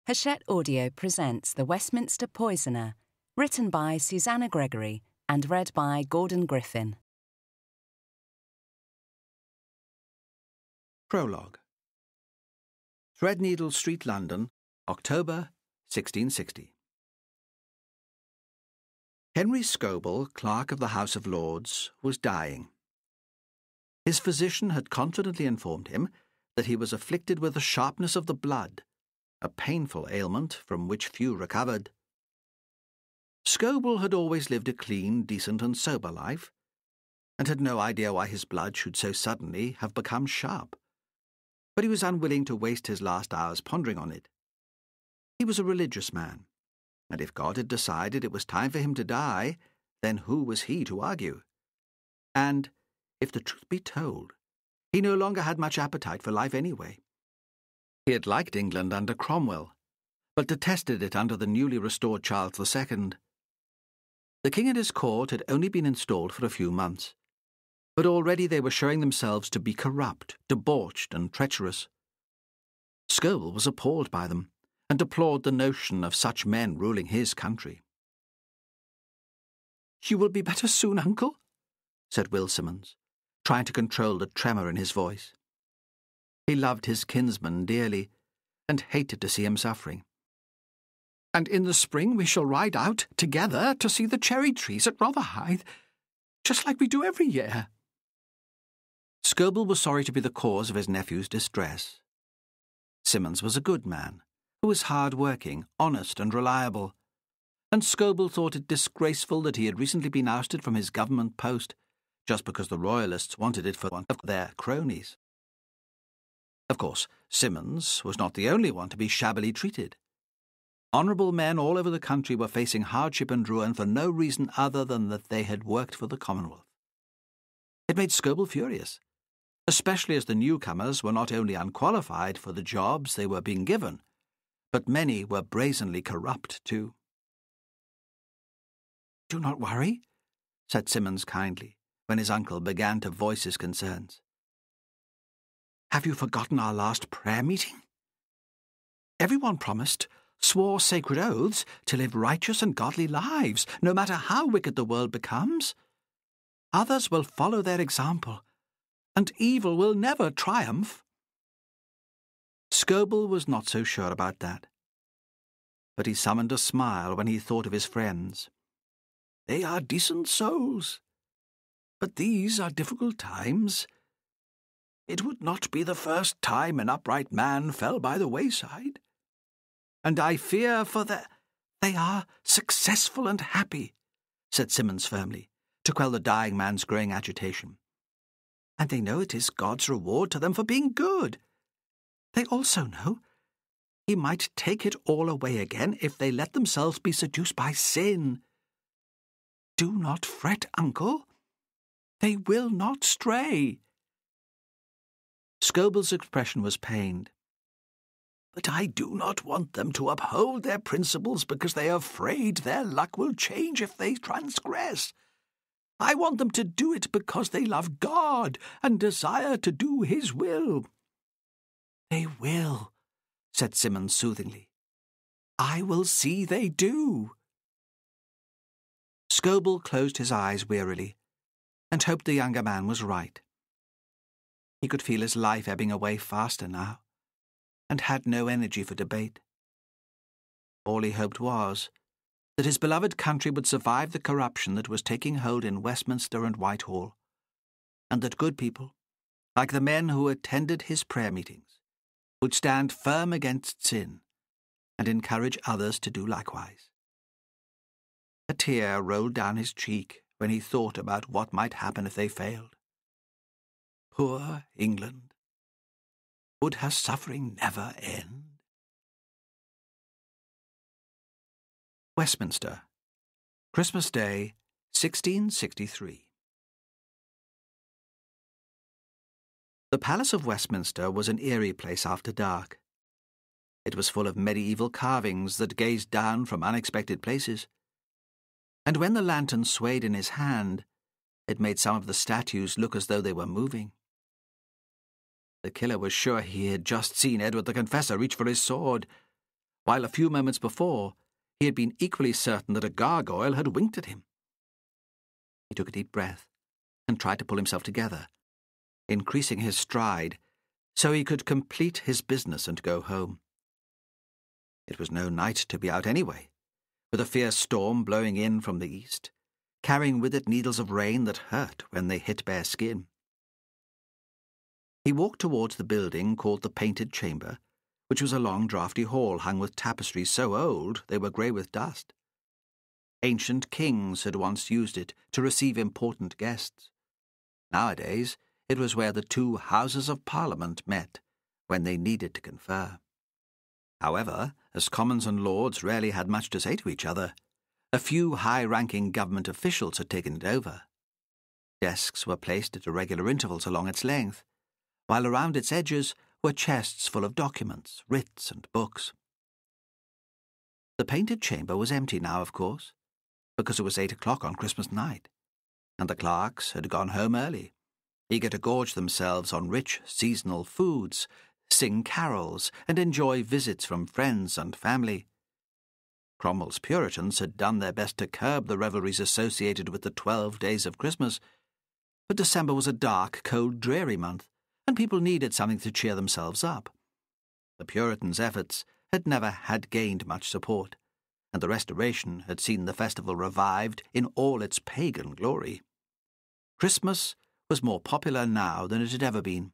Hachette Audio presents The Westminster Poisoner, written by Susanna Gregory and read by Gordon Griffin. Prologue. Threadneedle Street, London, October 1660. Henry Scobell, Clerk of the House of Lords, was dying. His physician had confidently informed him that he was afflicted with the sharpness of the blood, a painful ailment from which few recovered. Scobell had always lived a clean, decent and sober life, and had no idea why his blood should so suddenly have become sharp. But he was unwilling to waste his last hours pondering on it. He was a religious man, and if God had decided it was time for him to die, then who was he to argue? And, if the truth be told, he no longer had much appetite for life anyway. He had liked England under Cromwell, but detested it under the newly restored Charles II. The king and his court had only been installed for a few months, but already they were showing themselves to be corrupt, debauched and treacherous. Scobell was appalled by them, and deplored the notion of such men ruling his country. "You will be better soon, uncle?" said Will Simmons, trying to control the tremor in his voice. He loved his kinsman dearly, and hated to see him suffering. "And in the spring we shall ride out together to see the cherry trees at Rotherhithe, just like we do every year." Scobell was sorry to be the cause of his nephew's distress. Simmons was a good man, who was hard-working, honest and reliable, and Scobell thought it disgraceful that he had recently been ousted from his government post just because the Royalists wanted it for one of their cronies. Of course, Simmons was not the only one to be shabbily treated. Honourable men all over the country were facing hardship and ruin for no reason other than that they had worked for the Commonwealth. It made Scobell furious, especially as the newcomers were not only unqualified for the jobs they were being given, but many were brazenly corrupt too. "Do not worry," said Simmons kindly, when his uncle began to voice his concerns. "Have you forgotten our last prayer meeting? Everyone promised, swore sacred oaths to live righteous and godly lives, no matter how wicked the world becomes. Others will follow their example, and evil will never triumph." Scobell was not so sure about that, but he summoned a smile when he thought of his friends. "They are decent souls, but these are difficult times. It would not be the first time an upright man fell by the wayside. And I fear for They are successful and happy," said Simmons firmly, to quell the dying man's growing agitation. "And they know it is God's reward to them for being good. They also know He might take it all away again if they let themselves be seduced by sin. Do not fret, uncle. They will not stray." Scobell's expression was pained. "But I do not want them to uphold their principles because they are afraid their luck will change if they transgress. I want them to do it because they love God and desire to do His will." "They will," said Simmons soothingly. "I will see they do." Scobell closed his eyes wearily and hoped the younger man was right. He could feel his life ebbing away faster now, and had no energy for debate. All he hoped was that his beloved country would survive the corruption that was taking hold in Westminster and Whitehall, and that good people, like the men who attended his prayer meetings, would stand firm against sin and encourage others to do likewise. A tear rolled down his cheek when he thought about what might happen if they failed. Poor England! Would her suffering never end? Westminster, Christmas Day, 1663. The Palace of Westminster was an eerie place after dark. It was full of medieval carvings that gazed down from unexpected places, and when the lantern swayed in his hand, it made some of the statues look as though they were moving. The killer was sure he had just seen Edward the Confessor reach for his sword, while a few moments before he had been equally certain that a gargoyle had winked at him. He took a deep breath and tried to pull himself together, increasing his stride so he could complete his business and go home. It was no night to be out anyway, with a fierce storm blowing in from the east, carrying with it needles of rain that hurt when they hit bare skin. He walked towards the building called the Painted Chamber, which was a long draughty hall hung with tapestries so old they were grey with dust. Ancient kings had once used it to receive important guests. Nowadays, it was where the two Houses of Parliament met when they needed to confer. However, as Commons and Lords rarely had much to say to each other, a few high-ranking government officials had taken it over. Desks were placed at irregular intervals along its length, while around its edges were chests full of documents, writs, and books. The Painted Chamber was empty now, of course, because it was 8 o'clock on Christmas night, and the clerks had gone home early, eager to gorge themselves on rich seasonal foods, sing carols, and enjoy visits from friends and family. Cromwell's Puritans had done their best to curb the revelries associated with the 12 days of Christmas, but December was a dark, cold, dreary month, and people needed something to cheer themselves up. The Puritans' efforts had never had gained much support, and the Restoration had seen the festival revived in all its pagan glory. Christmas was more popular now than it had ever been.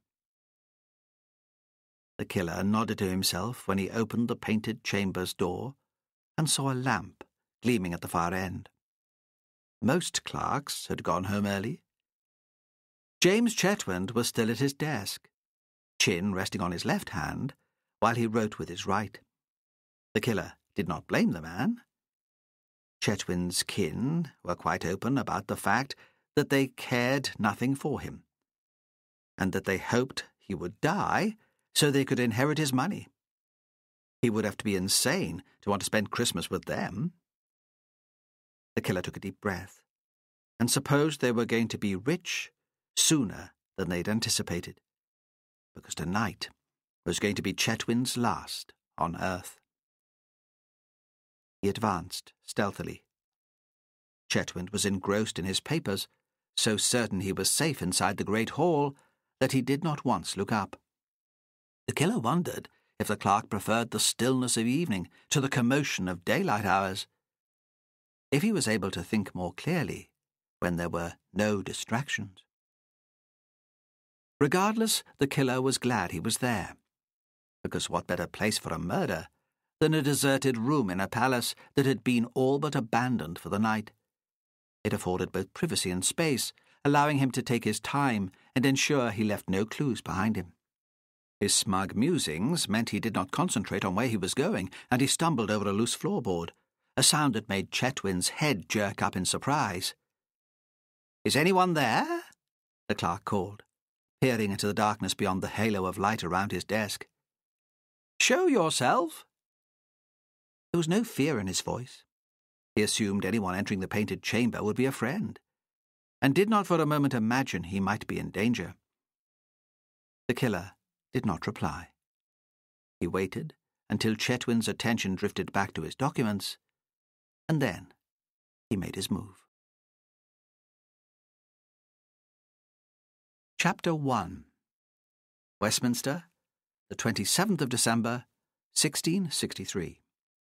The killer nodded to himself when he opened the Painted Chamber's door and saw a lamp gleaming at the far end. Most clerks had gone home early. James Chetwynd was still at his desk, chin resting on his left hand, while he wrote with his right. The killer did not blame the man. Chetwynd's kin were quite open about the fact that they cared nothing for him, and that they hoped he would die so they could inherit his money. He would have to be insane to want to spend Christmas with them. The killer took a deep breath and supposed they were going to be rich sooner than they'd anticipated, because tonight was going to be Chetwynd's last on earth. He advanced stealthily. Chetwynd was engrossed in his papers, so certain he was safe inside the great hall that he did not once look up. The killer wondered if the clerk preferred the stillness of evening to the commotion of daylight hours. If he was able to think more clearly when there were no distractions. Regardless, the killer was glad he was there, because what better place for a murder than a deserted room in a palace that had been all but abandoned for the night? It afforded both privacy and space, allowing him to take his time and ensure he left no clues behind him. His smug musings meant he did not concentrate on where he was going, and he stumbled over a loose floorboard, a sound that made Chetwynd's head jerk up in surprise. "Is anyone there?" the clerk called, peering into the darkness beyond the halo of light around his desk. "Show yourself." There was no fear in his voice. He assumed anyone entering the Painted Chamber would be a friend, and did not for a moment imagine he might be in danger. The killer did not reply. He waited until Chetwynd's attention drifted back to his documents, and then he made his move. Chapter 1. Westminster, the 27th of December, 1663.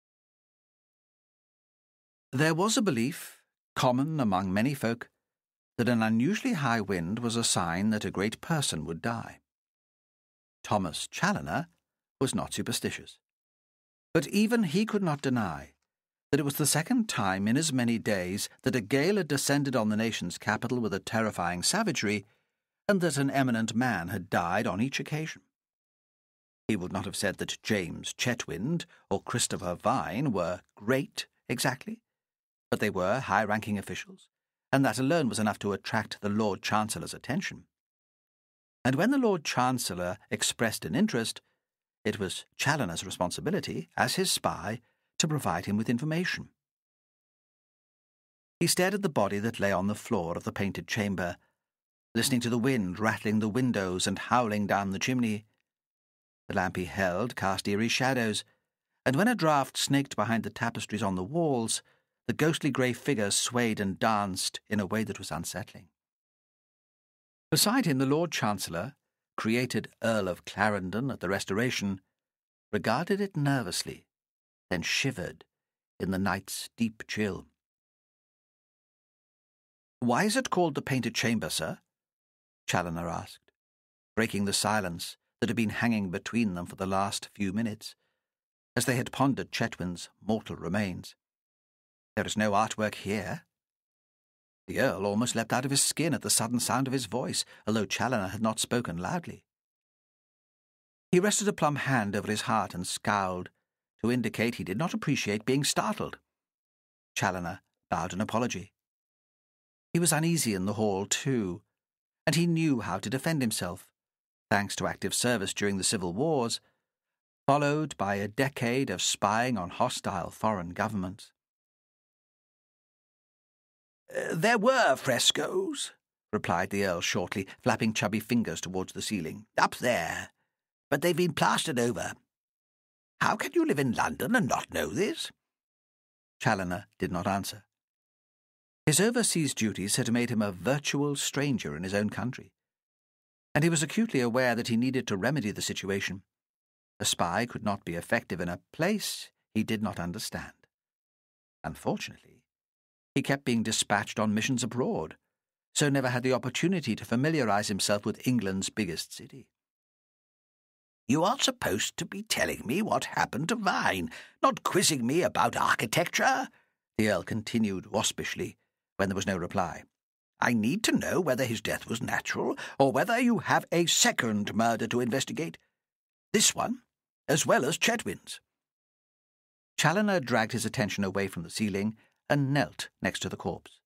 There was a belief, common among many folk, that an unusually high wind was a sign that a great person would die. Thomas Chaloner was not superstitious, but even he could not deny that it was the second time in as many days that a gale had descended on the nation's capital with a terrifying savagery, and that an eminent man had died on each occasion. He would not have said that James Chetwynd or Christopher Vine were great exactly, but they were high-ranking officials, and that alone was enough to attract the Lord Chancellor's attention. And when the Lord Chancellor expressed an interest, it was Chaloner's responsibility, as his spy, to provide him with information. He stared at the body that lay on the floor of the Painted Chamber, listening to the wind rattling the windows and howling down the chimney. The lamp he held cast eerie shadows, and when a draught snaked behind the tapestries on the walls, the ghostly grey figures swayed and danced in a way that was unsettling. Beside him, the Lord Chancellor, created Earl of Clarendon at the Restoration, regarded it nervously, then shivered in the night's deep chill. "Why is it called the Painted Chamber, sir?" Chaloner asked, breaking the silence that had been hanging between them for the last few minutes, as they had pondered Chetwynd's mortal remains. "There is no artwork here." The Earl almost leapt out of his skin at the sudden sound of his voice, although Chaloner had not spoken loudly. He rested a plump hand over his heart and scowled, to indicate he did not appreciate being startled. Chaloner bowed an apology. He was uneasy in the hall, too, and he knew how to defend himself, thanks to active service during the civil wars, followed by a decade of spying on hostile foreign governments. "There were frescoes," replied the Earl shortly, flapping chubby fingers towards the ceiling, "up there, but they've been plastered over. How can you live in London and not know this?" Chaloner did not answer. His overseas duties had made him a virtual stranger in his own country, and he was acutely aware that he needed to remedy the situation. A spy could not be effective in a place he did not understand. Unfortunately, he kept being dispatched on missions abroad, so never had the opportunity to familiarize himself with England's biggest city. "You are supposed to be telling me what happened to Vine, not quizzing me about architecture," the Earl continued waspishly, when there was no reply. "I need to know whether his death was natural, or whether you have a second murder to investigate. This one, as well as Chetwynd's." Chaloner dragged his attention away from the ceiling and knelt next to the corpse.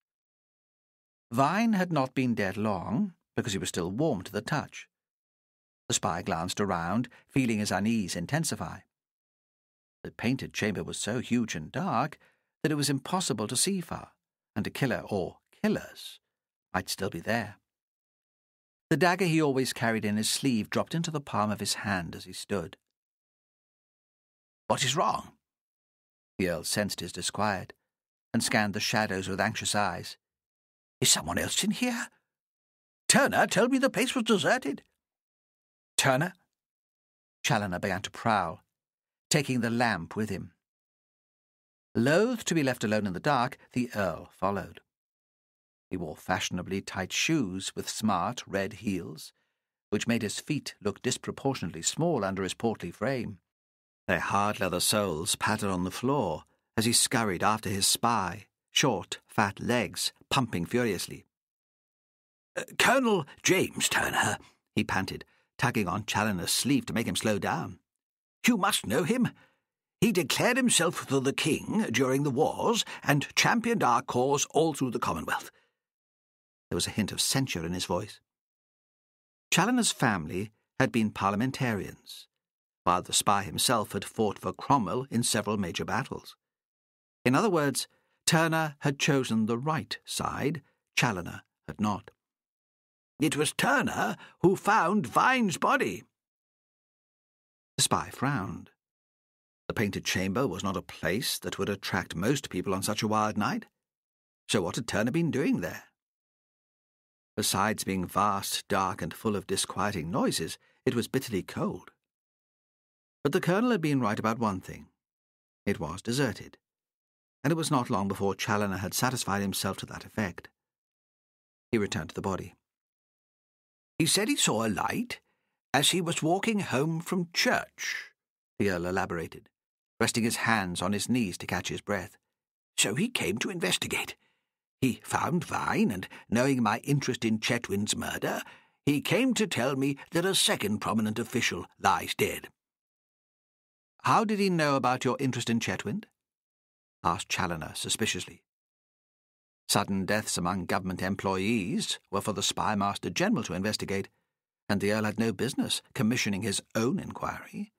Vine had not been dead long, because he was still warm to the touch. The spy glanced around, feeling his unease intensify. The painted chamber was so huge and dark that it was impossible to see far, and a killer or killers might still be there. The dagger he always carried in his sleeve dropped into the palm of his hand as he stood. "What is wrong?" The Earl sensed his disquiet, and scanned the shadows with anxious eyes. "Is someone else in here? Turner told me the place was deserted." "Turner?" Chaloner began to prowl, taking the lamp with him. Loath to be left alone in the dark, the Earl followed. He wore fashionably tight shoes with smart red heels, which made his feet look disproportionately small under his portly frame. Their hard leather soles pattered on the floor as he scurried after his spy, short, fat legs pumping furiously. "Colonel James Turner," he panted, tugging on Chaloner's sleeve to make him slow down. "You must know him. He declared himself to the King during the wars and championed our cause all through the Commonwealth." There was a hint of censure in his voice. Chaloner's family had been parliamentarians, while the spy himself had fought for Cromwell in several major battles. In other words, Turner had chosen the right side, Chaloner had not. "It was Turner who found Vine's body." The spy frowned. The painted chamber was not a place that would attract most people on such a wild night. So what had Turner been doing there? Besides being vast, dark, and full of disquieting noises, it was bitterly cold. But the Colonel had been right about one thing. It was deserted, and it was not long before Chaloner had satisfied himself to that effect. He returned to the body. "He said he saw a light as he was walking home from church," the Earl elaborated, resting his hands on his knees to catch his breath. "So he came to investigate. He found Vine, and knowing my interest in Chetwynd's murder, he came to tell me that a second prominent official lies dead." "How did he know about your interest in Chetwynd?" asked Chaloner suspiciously. Sudden deaths among government employees were for the Spy-Master General to investigate, and the Earl had no business commissioning his own inquiry.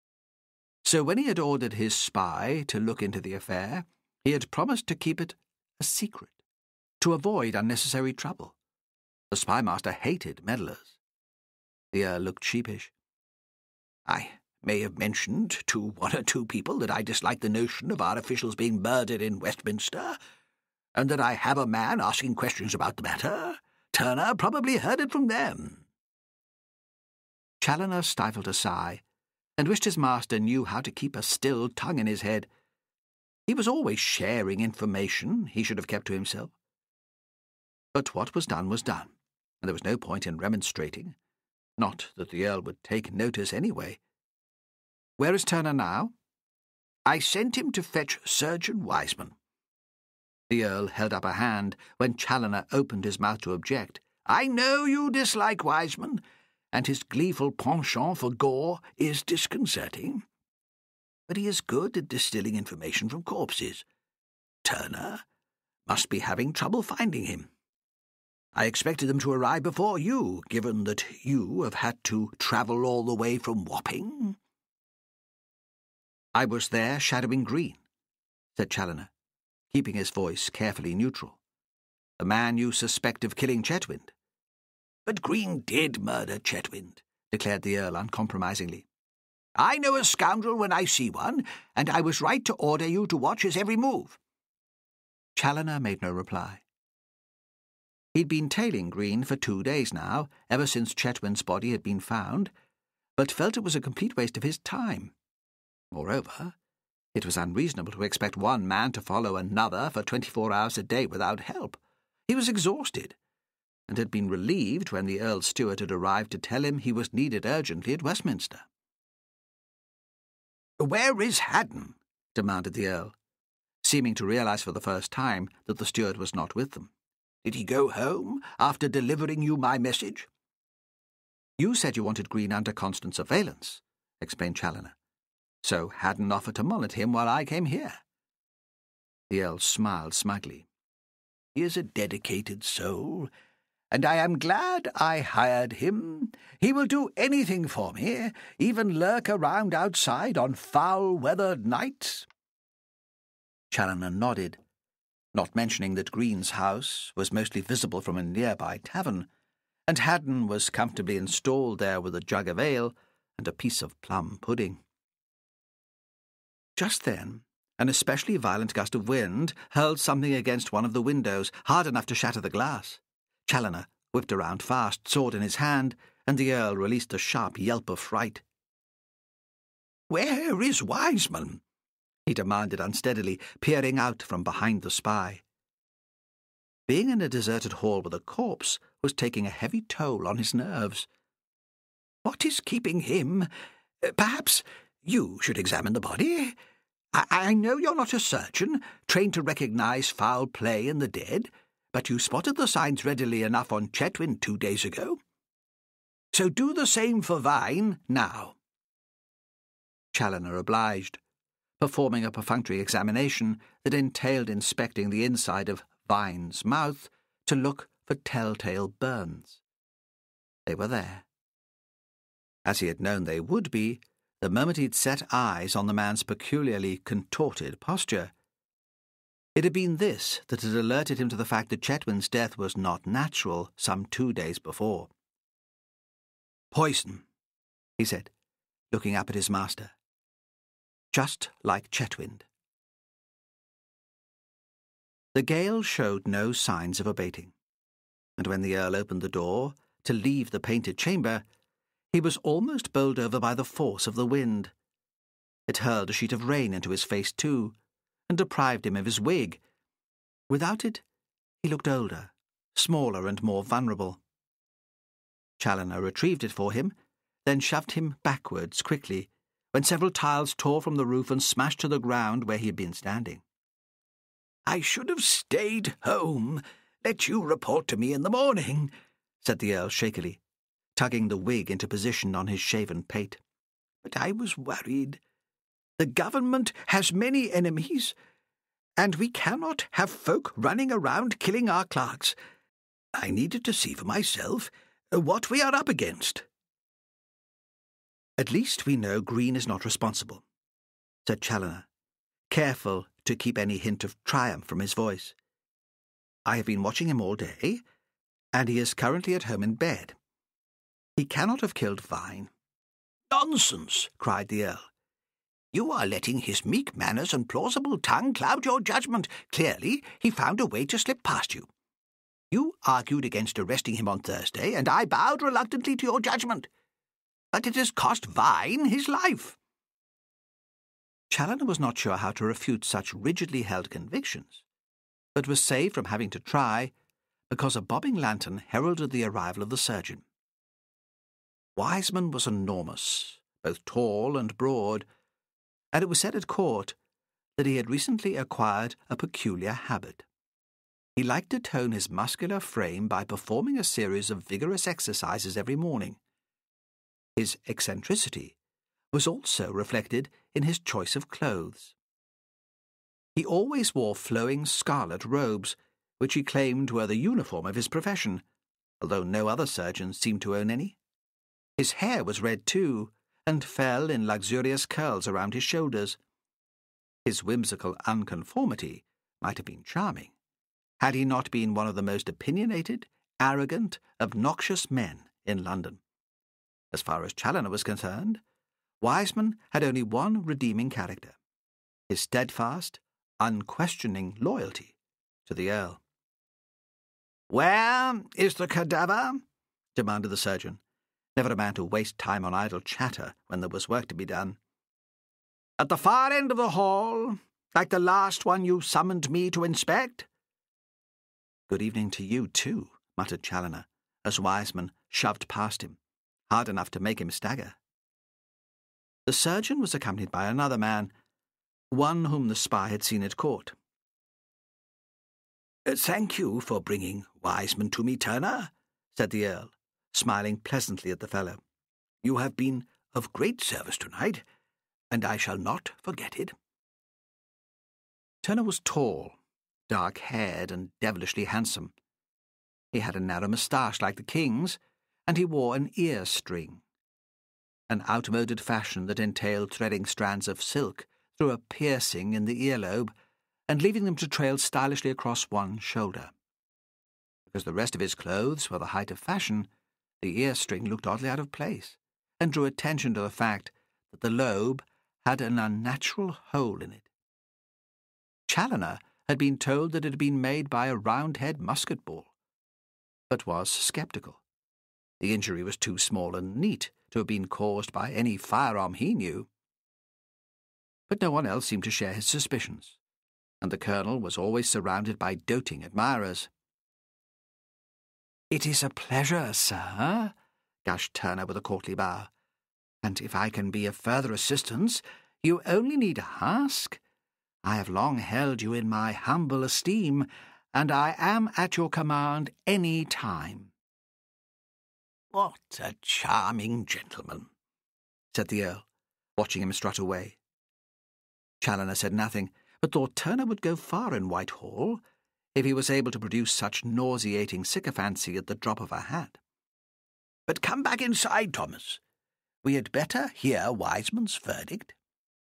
So when he had ordered his spy to look into the affair, he had promised to keep it a secret, to avoid unnecessary trouble. The Spy-Master hated meddlers. The Earl looked sheepish. "I may have mentioned to one or two people that I dislike the notion of our officials being murdered in Westminster, and that I have a man asking questions about the matter. Turner probably heard it from them." Chaloner stifled a sigh, and wished his master knew how to keep a still tongue in his head. He was always sharing information he should have kept to himself. But what was done, and there was no point in remonstrating. Not that the Earl would take notice anyway. "Where is Turner now?" "I sent him to fetch Surgeon Wiseman." The Earl held up a hand when Chaloner opened his mouth to object. "I know you dislike Wiseman, and his gleeful penchant for gore is disconcerting. But he is good at distilling information from corpses. Turner must be having trouble finding him. I expected them to arrive before you, given that you have had to travel all the way from Wapping." "I was there shadowing Green," said Chaloner, keeping his voice carefully neutral. "The man you suspect of killing Chetwynd." "But Green did murder Chetwynd," declared the Earl uncompromisingly. "I know a scoundrel when I see one, and I was right to order you to watch his every move." Chaloner made no reply. He'd been tailing Green for 2 days now, ever since Chetwynd's body had been found, but felt it was a complete waste of his time. Moreover, it was unreasonable to expect one man to follow another for 24 hours a day without help. He was exhausted, and had been relieved when the Earl's steward had arrived to tell him he was needed urgently at Westminster. "Where is Haddon?" demanded the Earl, seeming to realise for the first time that the steward was not with them. "Did he go home after delivering you my message?" "You said you wanted Green under constant surveillance," explained Chaloner. "So Haddon offered to monitor him while I came here." The Earl smiled smugly. "He is a dedicated soul, and I am glad I hired him. He will do anything for me, even lurk around outside on foul-weathered nights." Chaloner nodded, not mentioning that Green's house was mostly visible from a nearby tavern, and Haddon was comfortably installed there with a jug of ale and a piece of plum pudding. Just then, an especially violent gust of wind hurled something against one of the windows, hard enough to shatter the glass. Chaloner whipped around fast, sword in his hand, and the Earl released a sharp yelp of fright. "Where is Wiseman?" he demanded unsteadily, peering out from behind the spy. Being in a deserted hall with a corpse was taking a heavy toll on his nerves. "What is keeping him? Perhaps you should examine the body. I know you're not a surgeon, trained to recognize foul play in the dead, but you spotted the signs readily enough on Chetwynd 2 days ago. So do the same for Vine now." Chaloner obliged, performing a perfunctory examination that entailed inspecting the inside of Vine's mouth to look for telltale burns. They were there, as he had known they would be the moment he'd set eyes on the man's peculiarly contorted posture. It had been this that had alerted him to the fact that Chetwynd's death was not natural some 2 days before. "Poison," he said, looking up at his master. "Just like Chetwynd." The gale showed no signs of abating, and when the Earl opened the door to leave the painted chamber, he was almost bowled over by the force of the wind. It hurled a sheet of rain into his face too, and deprived him of his wig. Without it, he looked older, smaller and more vulnerable. Chaloner retrieved it for him, then shoved him backwards quickly, when several tiles tore from the roof and smashed to the ground where he had been standing. "I should have stayed home, let you report to me in the morning," said the Earl shakily, tugging the wig into position on his shaven pate. "But I was worried. The government has many enemies, and we cannot have folk running around killing our clerks. I needed to see for myself what we are up against." "At least we know Green is not responsible," said Chaloner, careful to keep any hint of triumph from his voice. "I have been watching him all day, and he is currently at home in bed. He cannot have killed Vine." "Nonsense!" cried the Earl. "You are letting his meek manners and plausible tongue cloud your judgment. Clearly, he found a way to slip past you. You argued against arresting him on Thursday, and I bowed reluctantly to your judgment. But it has cost Vine his life." Chaloner was not sure how to refute such rigidly held convictions, but was saved from having to try because a bobbing lantern heralded the arrival of the surgeon. Wiseman was enormous, both tall and broad, and it was said at court that he had recently acquired a peculiar habit. He liked to tone his muscular frame by performing a series of vigorous exercises every morning. His eccentricity was also reflected in his choice of clothes. He always wore flowing scarlet robes, which he claimed were the uniform of his profession, although no other surgeon seemed to own any. His hair was red too, and fell in luxurious curls around his shoulders. His whimsical unconformity might have been charming, had he not been one of the most opinionated, arrogant, obnoxious men in London. As far as Chaloner was concerned, Wiseman had only one redeeming character: his steadfast, unquestioning loyalty to the Earl. "Where is the cadaver?" demanded the surgeon, never a man to waste time on idle chatter when there was work to be done. "At the far end of the hall, like the last one you summoned me to inspect?" "Good evening to you, too," muttered Chaloner, as Wiseman shoved past him, hard enough to make him stagger. The surgeon was accompanied by another man, one whom the spy had seen at court. "Thank you for bringing Wiseman to me, Turner," said the Earl, smiling pleasantly at the fellow. "You have been of great service tonight, and I shall not forget it." Turner was tall, dark-haired, and devilishly handsome. He had a narrow moustache like the king's, and he wore an ear-string, an outmoded fashion that entailed threading strands of silk through a piercing in the earlobe and leaving them to trail stylishly across one shoulder. Because the rest of his clothes were the height of fashion, the ear-string looked oddly out of place and drew attention to the fact that the lobe had an unnatural hole in it. Chaloner had been told that it had been made by a roundhead musket ball, but was sceptical. The injury was too small and neat to have been caused by any firearm he knew. But no one else seemed to share his suspicions, and the colonel was always surrounded by doting admirers. "It is a pleasure, sir," gushed Turner with a courtly bow, "and if I can be of further assistance, you only need ask. I have long held you in my humble esteem, and I am at your command any time." "What a charming gentleman," said the Earl, watching him strut away. Chaloner said nothing, but thought Turner would go far in Whitehall if he was able to produce such nauseating sycophancy at the drop of a hat. "But come back inside, Thomas. We had better hear Wiseman's verdict."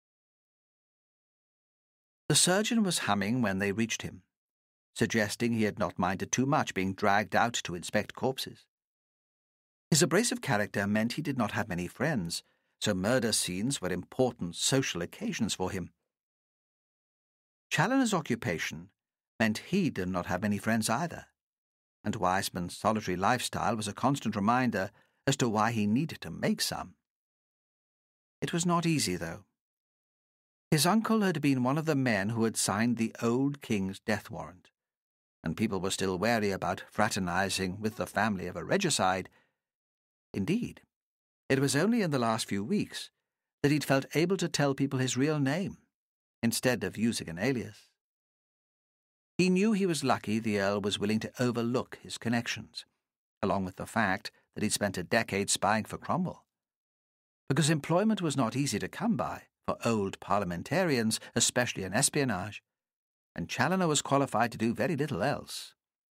The surgeon was humming when they reached him, suggesting he had not minded too much being dragged out to inspect corpses. His abrasive character meant he did not have many friends, so murder scenes were important social occasions for him. Chaloner's occupation meant he did not have many friends either, and Wiseman's solitary lifestyle was a constant reminder as to why he needed to make some. It was not easy, though. His uncle had been one of the men who had signed the old king's death warrant, and people were still wary about fraternizing with the family of a regicide. Indeed, it was only in the last few weeks that he'd felt able to tell people his real name, instead of using an alias. He knew he was lucky the Earl was willing to overlook his connections, along with the fact that he'd spent a decade spying for Cromwell, because employment was not easy to come by for old parliamentarians, especially in espionage, and Chaloner was qualified to do very little else.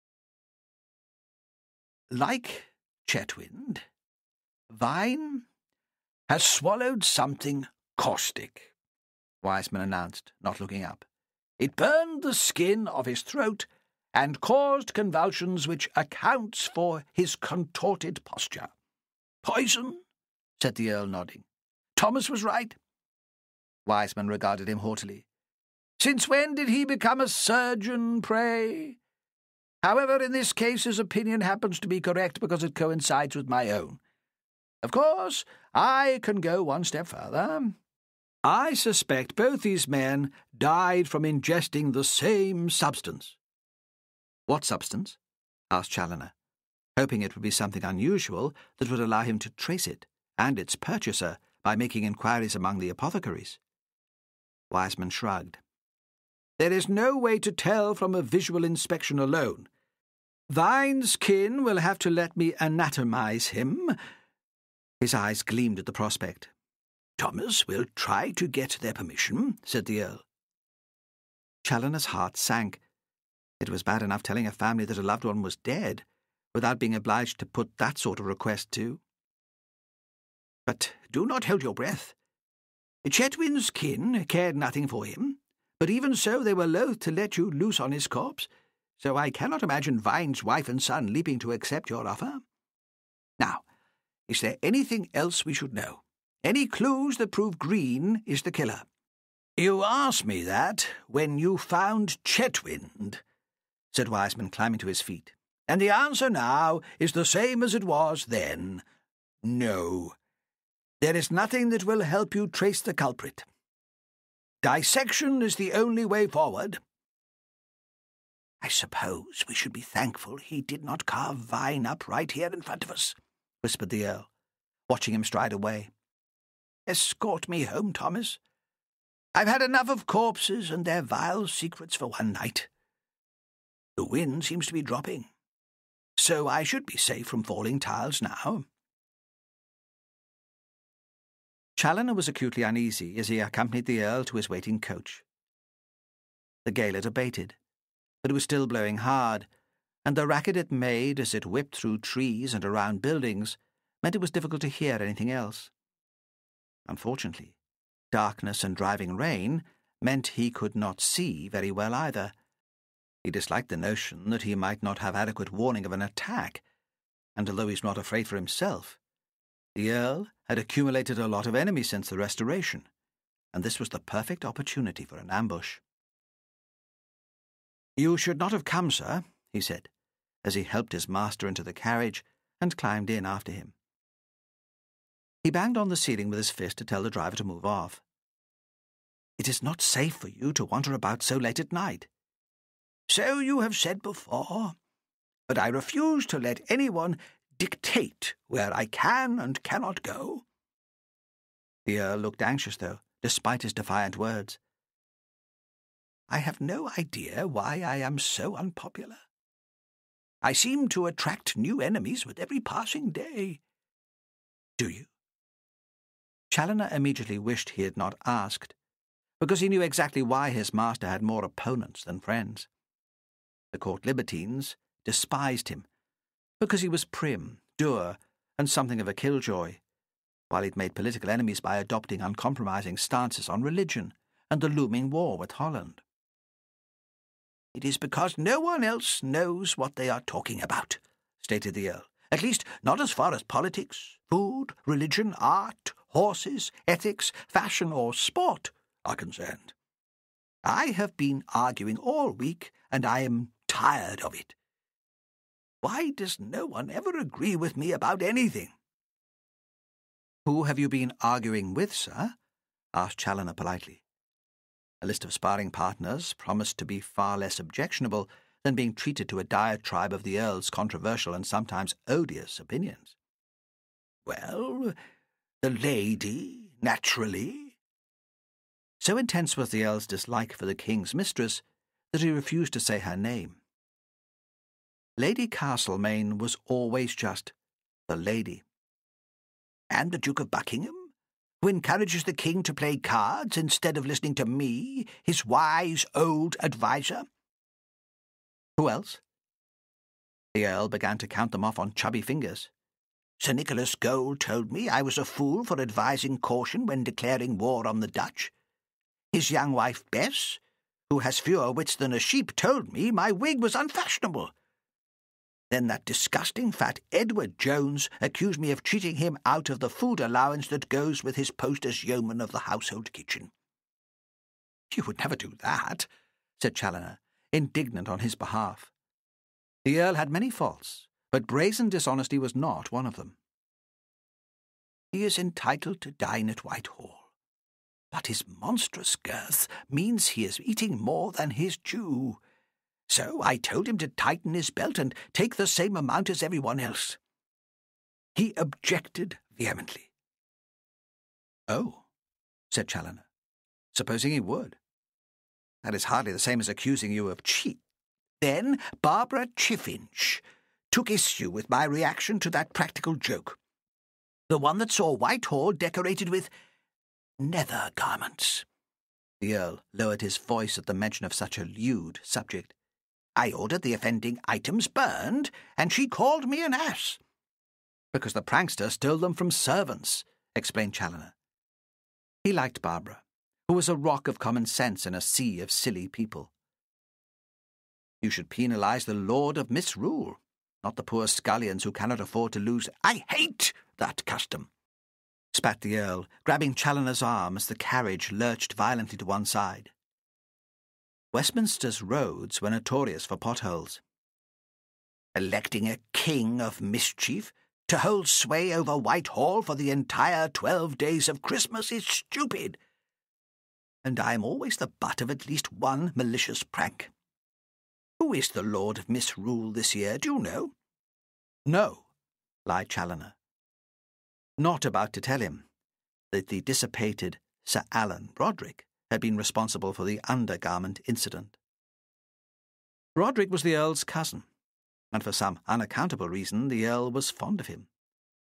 "Like Chetwynd, Vine has swallowed something caustic," Wiseman announced, not looking up. "It burned the skin of his throat and caused convulsions which accounts for his contorted posture." "Poison?" said the Earl, nodding. Thomas was right." Wiseman regarded him haughtily. "Since when did he become a surgeon, pray? However, in this case his opinion happens to be correct because it coincides with my own. Of course, I can go one step further. I suspect both these men died from ingesting the same substance." "What substance?" asked Chaloner, hoping it would be something unusual that would allow him to trace it and its purchaser by making inquiries among the apothecaries. Wiseman shrugged. "There is no way to tell from a visual inspection alone. Vine's kin will have to let me anatomize him." His eyes gleamed at the prospect. "Thomas will try to get their permission," said the Earl. Chaloner's heart sank. It was bad enough telling a family that a loved one was dead, without being obliged to put that sort of request too. "But do not hold your breath. Chetwynd's kin cared nothing for him, but even so they were loath to let you loose on his corpse, so I cannot imagine Vine's wife and son leaping to accept your offer. Now, is there anything else we should know? Any clues that prove Green is the killer?" "You asked me that when you found Chetwynd," said Wiseman, climbing to his feet, "and the answer now is the same as it was then. No. There is nothing that will help you trace the culprit. Dissection is the only way forward." "I suppose we should be thankful he did not carve Vine up right here in front of us," whispered the Earl, watching him stride away. "Escort me home, Thomas. I've had enough of corpses and their vile secrets for one night. The wind seems to be dropping, so I should be safe from falling tiles now." Chaloner was acutely uneasy as he accompanied the Earl to his waiting coach. The gale had abated, but it was still blowing hard, and the racket it made as it whipped through trees and around buildings meant it was difficult to hear anything else. Unfortunately, darkness and driving rain meant he could not see very well either. He disliked the notion that he might not have adequate warning of an attack, and although he was not afraid for himself, the Earl had accumulated a lot of enemies since the Restoration, and this was the perfect opportunity for an ambush. "You should not have come, sir," he said, as he helped his master into the carriage and climbed in after him. He banged on the ceiling with his fist to tell the driver to move off. "It is not safe for you to wander about so late at night." "So you have said before, but I refuse to let anyone dictate where I can and cannot go." The Earl looked anxious, though, despite his defiant words. "I have no idea why I am so unpopular. I seem to attract new enemies with every passing day." "Do you?" Chaloner immediately wished he had not asked, because he knew exactly why his master had more opponents than friends. The court libertines despised him, because he was prim, dour, and something of a killjoy, while he'd made political enemies by adopting uncompromising stances on religion and the looming war with Holland. "It is because no one else knows what they are talking about," stated the Earl. "At least not as far as politics, food, religion, art, horses, ethics, fashion, or sport are concerned. I have been arguing all week, and I am tired of it. Why does no one ever agree with me about anything?" "Who have you been arguing with, sir?" asked Chaloner politely. A list of sparring partners promised to be far less objectionable than being treated to a diatribe of the Earl's controversial and sometimes odious opinions. "Well, the lady, naturally." So intense was the Earl's dislike for the King's mistress that he refused to say her name. Lady Castlemaine was always just the lady. "And the Duke of Buckingham, who encourages the King to play cards instead of listening to me, his wise old adviser." "Who else?" The Earl began to count them off on chubby fingers. "Sir Nicholas Gold told me I was a fool for advising caution when declaring war on the Dutch. His young wife Bess, who has fewer wits than a sheep, told me my wig was unfashionable. Then that disgusting fat Edward Jones accused me of cheating him out of the food allowance that goes with his post as yeoman of the household kitchen." "You would never do that," said Chaloner, indignant on his behalf. The Earl had many faults, but brazen dishonesty was not one of them. "He is entitled to dine at Whitehall, but his monstrous girth means he is eating more than his due. So I told him to tighten his belt and take the same amount as everyone else. He objected vehemently." "Oh," said Chaloner. "Supposing he would? That is hardly the same as accusing you of cheat." "Then Barbara Chiffinch took issue with my reaction to that practical joke, the one that saw Whitehall decorated with nether garments." The Earl lowered his voice at the mention of such a lewd subject. "I ordered the offending items burned, and she called me an ass." "Because the prankster stole them from servants," explained Chaloner. He liked Barbara, who was a rock of common sense in a sea of silly people. "You should penalise the lord of misrule, not the poor scullions who cannot afford to lose—" "I hate that custom," spat the Earl, grabbing Chaloner's arm as the carriage lurched violently to one side. Westminster's roads were notorious for potholes. "Electing a king of mischief to hold sway over Whitehall for the entire 12 days of Christmas is stupid, and I am always the butt of at least one malicious prank. Who is the Lord of Misrule this year, do you know?" "No," lied Chaloner, not about to tell him that the dissipated Sir Alan Broderick had been responsible for the undergarment incident. Broderick was the Earl's cousin, and for some unaccountable reason the Earl was fond of him.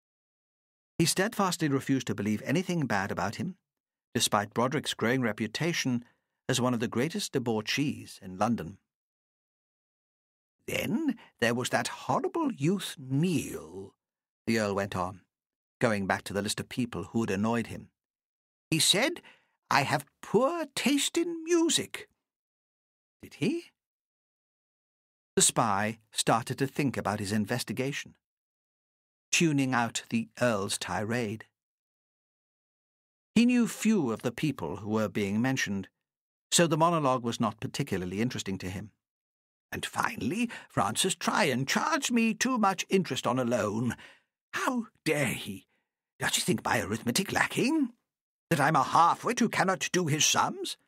He steadfastly refused to believe anything bad about him, despite Broderick's growing reputation as one of the greatest debauchees in London. "Then there was that horrible youth Neil," the Earl went on, going back to the list of people who had annoyed him. "He said, 'I have poor taste in music.'" "Did he?" The spy started to think about his investigation, tuning out the Earl's tirade. He knew few of the people who were being mentioned, so the monologue was not particularly interesting to him. "And finally, Francis Tryon charged me too much interest on a loan. How dare he? Does he think my arithmetic lacking? That I'm a half-wit who cannot do his sums?"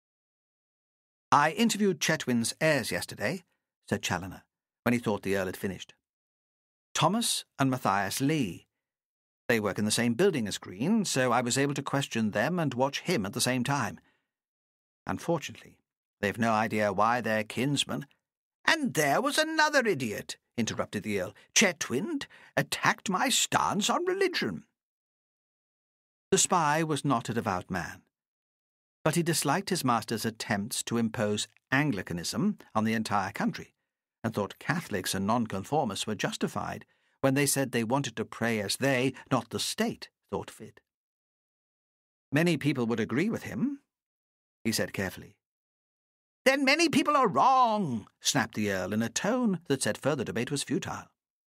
"I interviewed Chetwynd's heirs yesterday," said Chaloner, when he thought the Earl had finished. "Thomas and Matthias Lee. They work in the same building as Green, so I was able to question them and watch him at the same time. Unfortunately, they've no idea why their kinsman—" "And there was another idiot," interrupted the Earl. "Chetwynd attacked my stance on religion." The spy was not a devout man, but he disliked his master's attempts to impose Anglicanism on the entire country, and thought Catholics and nonconformists were justified when they said they wanted to pray as they, not the state, thought fit. "Many people would agree with him," he said carefully. "Then many people are wrong," snapped the Earl in a tone that said further debate was futile.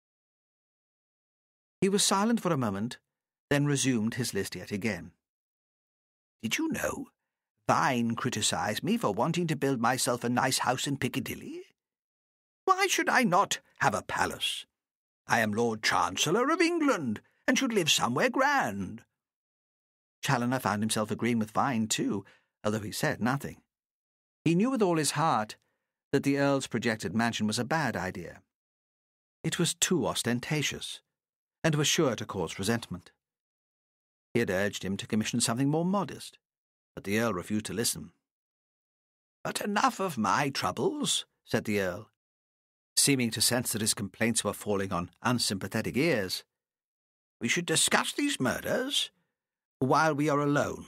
He was silent for a moment, then resumed his list yet again. "Did you know Vine criticised me for wanting to build myself a nice house in Piccadilly? Why should I not have a palace? I am Lord Chancellor of England, and should live somewhere grand." Chaloner found himself agreeing with Vine too, although he said nothing. He knew with all his heart that the Earl's projected mansion was a bad idea. It was too ostentatious, and was sure to cause resentment. He had urged him to commission something more modest, but the Earl refused to listen. "But enough of my troubles," said the Earl, seeming to sense that his complaints were falling on unsympathetic ears. "We should discuss these murders while we are alone."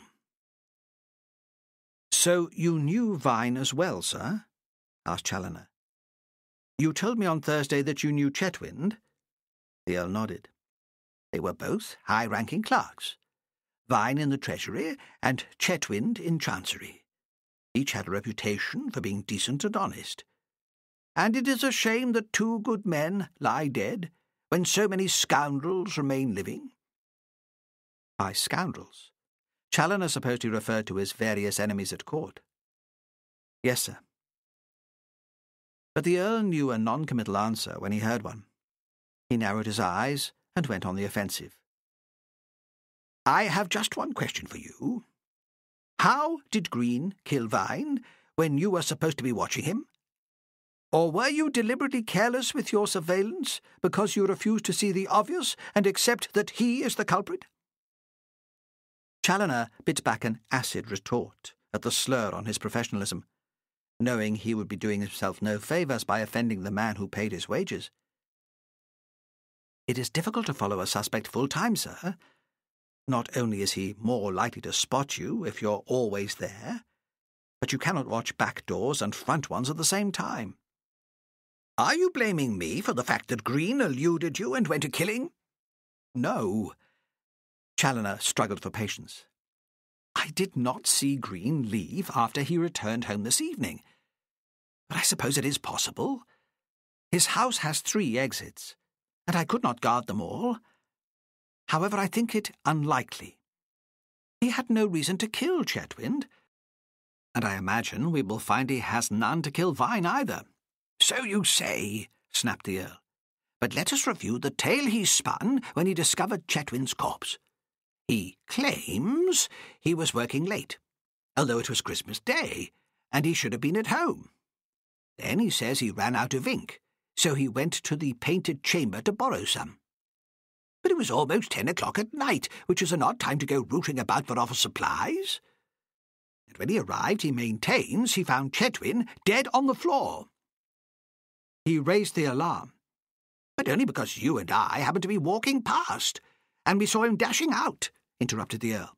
"So you knew Vine as well, sir?" asked Chaloner. "You told me on Thursday that you knew Chetwynd." The Earl nodded. "They were both high-ranking clerks, Vine in the Treasury and Chetwynd in Chancery. Each had a reputation for being decent and honest. and it is a shame that 2 good men lie dead, when so many scoundrels remain living." By scoundrels, Chaloner supposed he referred to his various enemies at court. "Yes, sir." But the Earl knew a non-committal answer when he heard one. He narrowed his eyes and went on the offensive. "I have just one question for you. How did Green kill Vine when you were supposed to be watching him? Or were you deliberately careless with your surveillance because you refused to see the obvious and accept that he is the culprit?" Chaloner bit back an acid retort at the slur on his professionalism, knowing he would be doing himself no favours by offending the man who paid his wages. "It is difficult to follow a suspect full-time, sir. Not only is he more likely to spot you if you're always there, but you cannot watch back doors and front ones at the same time." "Are you blaming me for the fact that Green eluded you and went a-killing?" "No." Chaloner struggled for patience. "I did not see Green leave after he returned home this evening. But I suppose it is possible. His house has 3 exits, and I could not guard them all. However, I think it unlikely. He had no reason to kill Chetwynd, and I imagine we will find he has none to kill Vine either." "So you say," snapped the Earl. "But let us review the tale he spun when he discovered Chetwynd's corpse. He claims he was working late, although it was Christmas Day, and he should have been at home. Then he says he ran out of ink, so he went to the painted chamber to borrow some. But it was almost 10 o'clock at night, which is an odd time to go rooting about for office supplies. And when he arrived, he maintains he found Chetwynd dead on the floor." "He raised the alarm." "But only because you and I happened to be walking past, and we saw him dashing out," interrupted the Earl.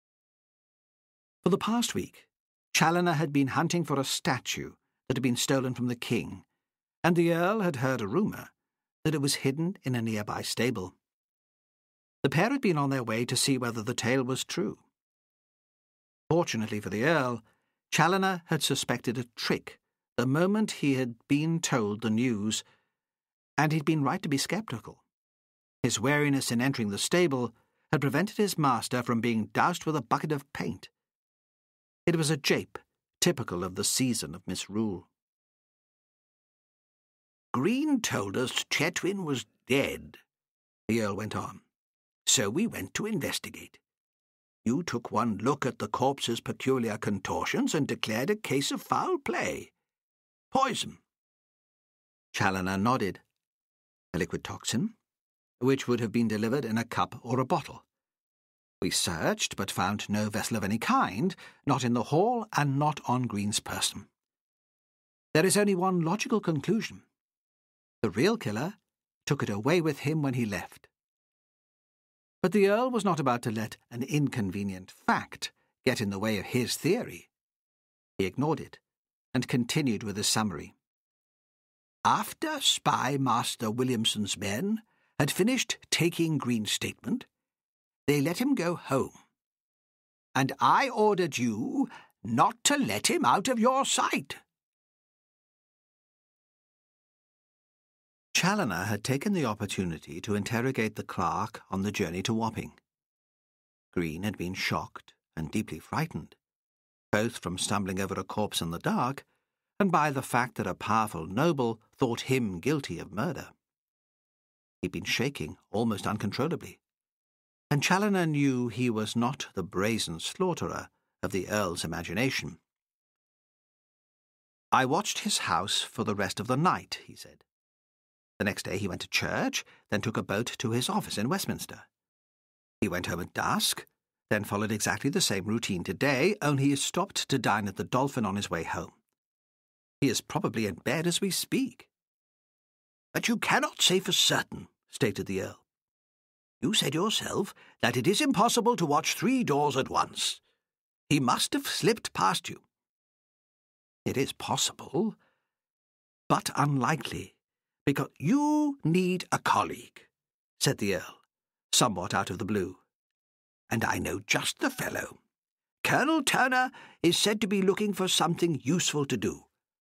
For the past week, Chaloner had been hunting for a statue that had been stolen from the king, and the Earl had heard a rumour that it was hidden in a nearby stable. The pair had been on their way to see whether the tale was true. Fortunately for the Earl, Chaloner had suspected a trick the moment he had been told the news, and he'd been right to be sceptical. His wariness in entering the stable had prevented his master from being doused with a bucket of paint. It was a jape typical of the season of misrule. "Green told us Chetwynd was dead," the Earl went on. "So we went to investigate. You took one look at the corpse's peculiar contortions and declared a case of foul play. Poison." Chaloner nodded. "A liquid toxin, which would have been delivered in a cup or a bottle. We searched, but found no vessel of any kind, not in the hall and not on Green's person. There is only one logical conclusion. The real killer took it away with him when he left." But the Earl was not about to let an inconvenient fact get in the way of his theory. He ignored it and continued with his summary. "After Spy Master Williamson's men had finished taking Green's statement, they let him go home. And I ordered you not to let him out of your sight." Chaloner had taken the opportunity to interrogate the clerk on the journey to Wapping. Green had been shocked and deeply frightened, both from stumbling over a corpse in the dark and by the fact that a powerful noble thought him guilty of murder. He'd been shaking almost uncontrollably, and Chaloner knew he was not the brazen slaughterer of the Earl's imagination. "I watched his house for the rest of the night," he said. The next day he went to church, then took a boat to his office in Westminster. He went home at dusk, then followed exactly the same routine today, only he stopped to dine at the Dolphin on his way home. He is probably in bed as we speak." "But you cannot say for certain," stated the Earl. "You said yourself that it is impossible to watch 3 doors at once. He must have slipped past you." "It is possible, but unlikely, because you need a colleague," said the Earl, somewhat out of the blue. "And I know just the fellow. Colonel Turner is said to be looking for something useful to do.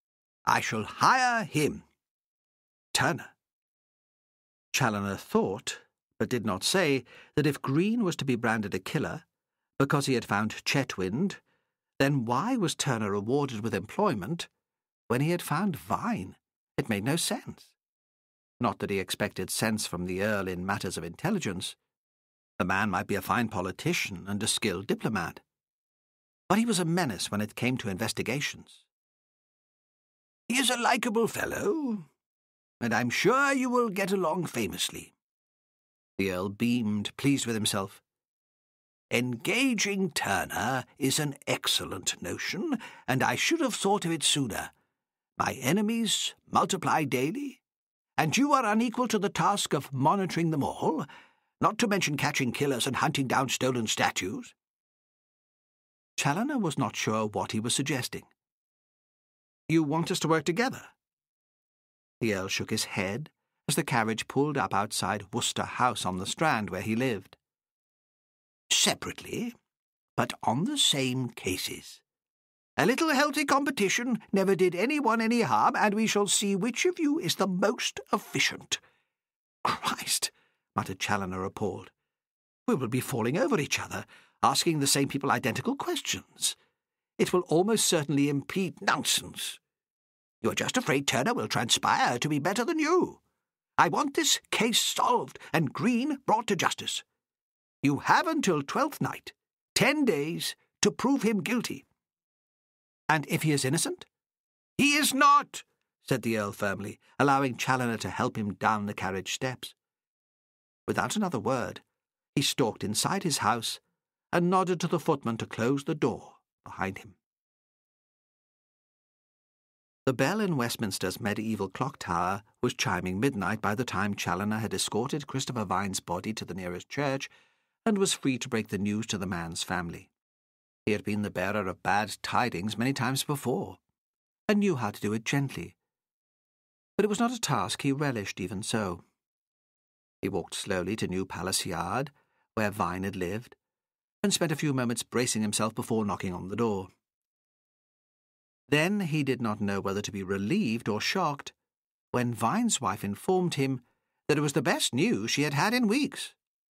I shall hire him. Turner. Chaloner thought, but did not say, that if Green was to be branded a killer, because he had found Chetwynd, then why was Turner rewarded with employment when he had found Vine? It made no sense. Not that he expected sense from the Earl in matters of intelligence. The man might be a fine politician and a skilled diplomat, but he was a menace when it came to investigations. He is a likeable fellow, and I'm sure you will get along famously. The Earl beamed, pleased with himself. Engaging Turner is an excellent notion, and I should have thought of it sooner. My enemies multiply daily, and you are unequal to the task of monitoring them all, not to mention catching killers and hunting down stolen statues. Chaloner was not sure what he was suggesting. You want us to work together? The Earl shook his head as the carriage pulled up outside Worcester House on the Strand where he lived. Separately, but on the same cases. A little healthy competition never did anyone any harm, and we shall see which of you is the most efficient. Christ, muttered Chaloner, appalled. We will be falling over each other, asking the same people identical questions. It will almost certainly impede nonsense. You are just afraid Turner will transpire to be better than you. I want this case solved and Green brought to justice. You have until 12th night, 10 days, to prove him guilty. And if he is innocent? He is not, said the Earl firmly, allowing Chaloner to help him down the carriage steps. Without another word, he stalked inside his house and nodded to the footman to close the door behind him. The bell in Westminster's medieval clock tower was chiming midnight by the time Chaloner had escorted Christopher Vine's body to the nearest church and was free to break the news to the man's family. He had been the bearer of bad tidings many times before, and knew how to do it gently. But it was not a task he relished even so. He walked slowly to New Palace Yard, where Vine had lived, and spent a few moments bracing himself before knocking on the door. Then he did not know whether to be relieved or shocked when Vine's wife informed him that it was the best news she had had in weeks.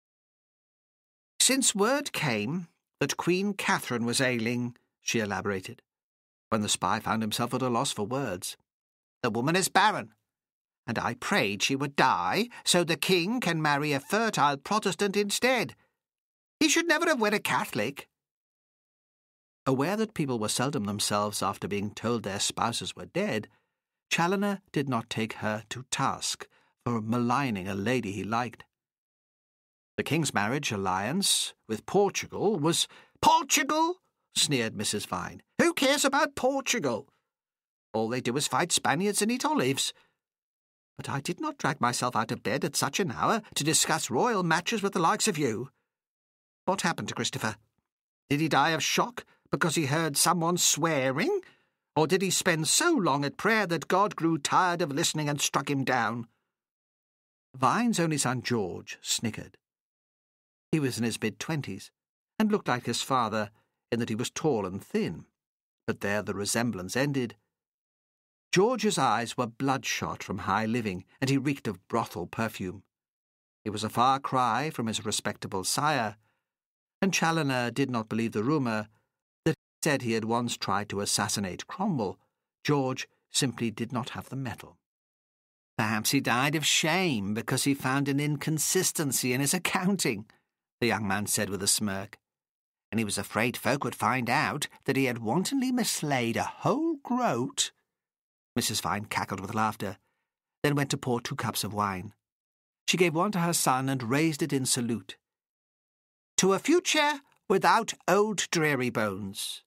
Since word came that Queen Catherine was ailing, she elaborated, when the spy found himself at a loss for words. The woman is barren, and I prayed she would die so the king can marry a fertile Protestant instead. He should never have wed a Catholic. Aware that people were seldom themselves after being told their spouses were dead, Chaloner did not take her to task for maligning a lady he liked. The king's marriage alliance with Portugal was— Portugal? Sneered Mrs. Vine. Who cares about Portugal? All they do is fight Spaniards and eat olives. But I did not drag myself out of bed at such an hour to discuss royal matches with the likes of you. What happened to Christopher? Did he die of shock because he heard someone swearing? Or did he spend so long at prayer that God grew tired of listening and struck him down? Vine's only son George snickered. He was in his mid-20s, and looked like his father in that he was tall and thin, but there the resemblance ended. George's eyes were bloodshot from high living, and he reeked of brothel perfume. He was a far cry from his respectable sire, and Chaloner did not believe the rumour that he said he had once tried to assassinate Cromwell. George simply did not have the mettle. Perhaps he died of shame because he found an inconsistency in his accounting, the young man said with a smirk, and he was afraid folk would find out that he had wantonly mislaid a whole groat. Mrs. Vine cackled with laughter, then went to pour 2 cups of wine. She gave one to her son and raised it in salute. To a future without old dreary bones.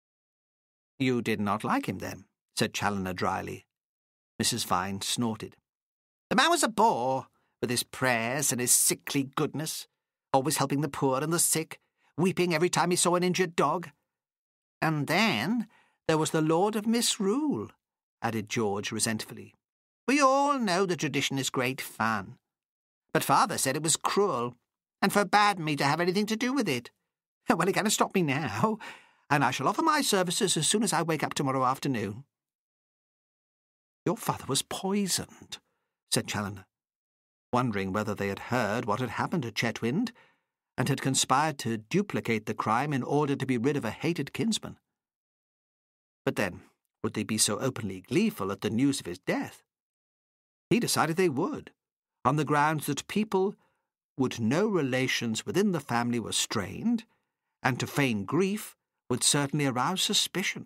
You did not like him, then, said Chaloner dryly. Mrs. Vine snorted. The man was a bore, with his prayers and his sickly goodness, always helping the poor and the sick, weeping every time he saw an injured dog. And then there was the Lord of Misrule, added George resentfully. We all know the tradition is great fun. But father said it was cruel, and forbade me to have anything to do with it. Well, he can't stop me now, and I shall offer my services as soon as I wake up tomorrow afternoon. "Your father was poisoned," said Chaloner, wondering whether they had heard what had happened to Chetwynd, and had conspired to duplicate the crime in order to be rid of a hated kinsman. But then, would they be so openly gleeful at the news of his death? He decided they would, on the grounds that people would know relations within the family were strained, and to feign grief would certainly arouse suspicion.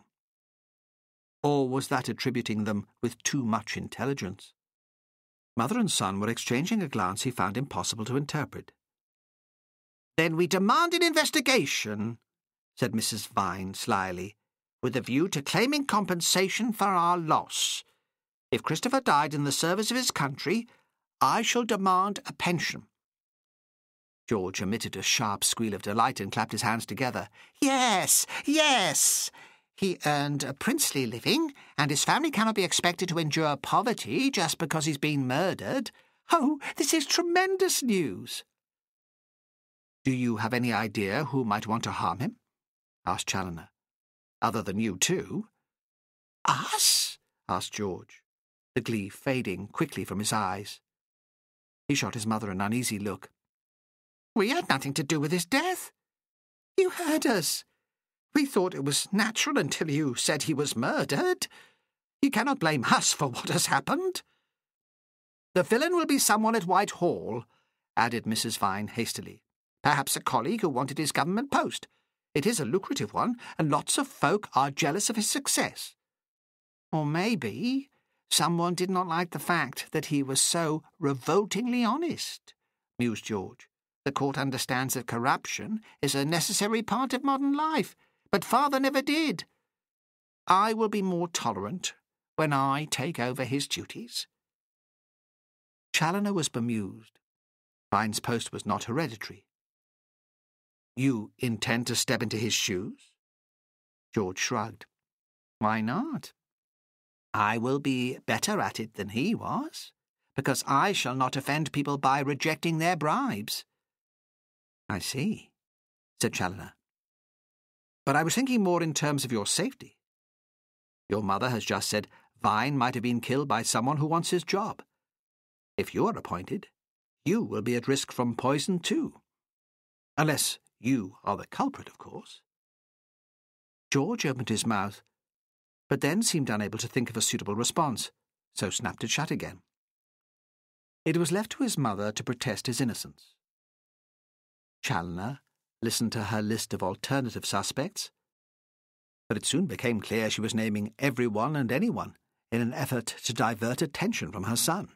Or was that attributing them with too much intelligence? Mother and son were exchanging a glance he found impossible to interpret. "Then we demand an investigation," said Mrs. Vine slyly, "with a view to claiming compensation for our loss. If Christopher died in the service of his country, I shall demand a pension." George emitted a sharp squeal of delight and clapped his hands together. "Yes, yes! He earned a princely living, and his family cannot be expected to endure poverty just because he's been murdered. Oh, this is tremendous news!" "Do you have any idea who might want to harm him?" asked Chaloner. "Other than you two?" "Us?" asked George, the glee fading quickly from his eyes. He shot his mother an uneasy look. "We had nothing to do with his death. You heard us. We thought it was natural until you said he was murdered. You cannot blame us for what has happened." "The villain will be someone at Whitehall," added Mrs. Vine hastily. "Perhaps a colleague who wanted his government post. It is a lucrative one, and lots of folk are jealous of his success. Or maybe someone did not like the fact that he was so revoltingly honest," mused George. "The court understands that corruption is a necessary part of modern life, but Father never did. I will be more tolerant when I take over his duties." Chaloner was bemused. Vine's post was not hereditary. "You intend to step into his shoes?" George shrugged. "Why not? I will be better at it than he was, because I shall not offend people by rejecting their bribes." "I see," said Chaloner. "But I was thinking more in terms of your safety. Your mother has just said Vine might have been killed by someone who wants his job. If you are appointed, you will be at risk from poison too. Unless you are the culprit, of course." George opened his mouth, but then seemed unable to think of a suitable response, so snapped it shut again. It was left to his mother to protest his innocence. Chaloner listened to her list of alternative suspects, but it soon became clear she was naming everyone and anyone in an effort to divert attention from her son.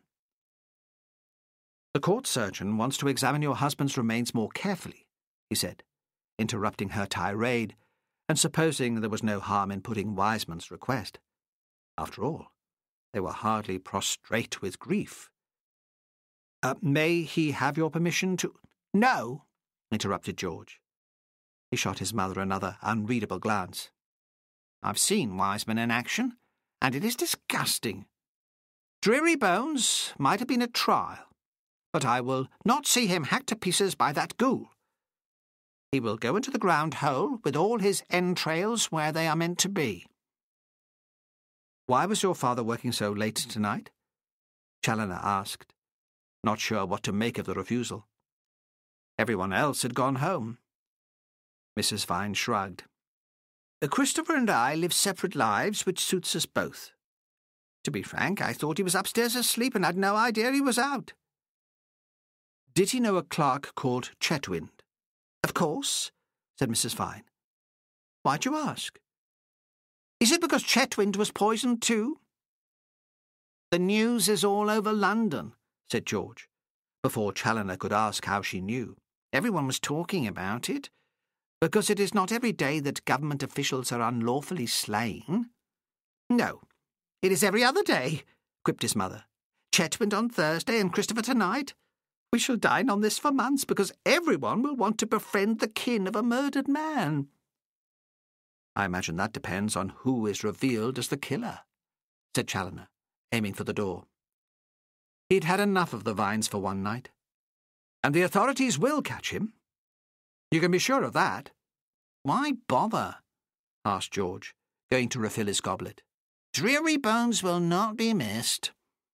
"The court surgeon wants to examine your husband's remains more carefully," he said, interrupting her tirade, and supposing there was no harm in putting Wiseman's request. After all, they were hardly prostrate with grief. "May he have your permission to—" "No," interrupted George. He shot his mother another unreadable glance. "I've seen Wiseman in action, and it is disgusting. Dreary Bones might have been a trial, but I will not see him hacked to pieces by that ghoul. He will go into the ground hole with all his entrails where they are meant to be." "Why was your father working so late tonight?" Chaloner asked, not sure what to make of the refusal. Everyone else had gone home. Mrs. Vine shrugged. "Christopher and I live separate lives, which suits us both. To be frank, I thought he was upstairs asleep and had no idea he was out." "Did he know a clerk called Chetwynd?" "Of course," said Mrs. Vine. "Why'd you ask?" "Is it because Chetwynd was poisoned too?" "The news is all over London," said George, before Chaloner could ask how she knew. "Everyone was talking about it, because it is not every day that government officials are unlawfully slain." "No, it is every other day," quipped his mother. "Chetwynd on Thursday and Christopher tonight. We shall dine on this for months, because everyone will want to befriend the kin of a murdered man." "I imagine that depends on who is revealed as the killer," said Chaloner, aiming for the door. He'd had enough of the Vines for one night. "And the authorities will catch him. You can be sure of that." "Why bother?" asked George, going to refill his goblet. Dreary bones will not be missed.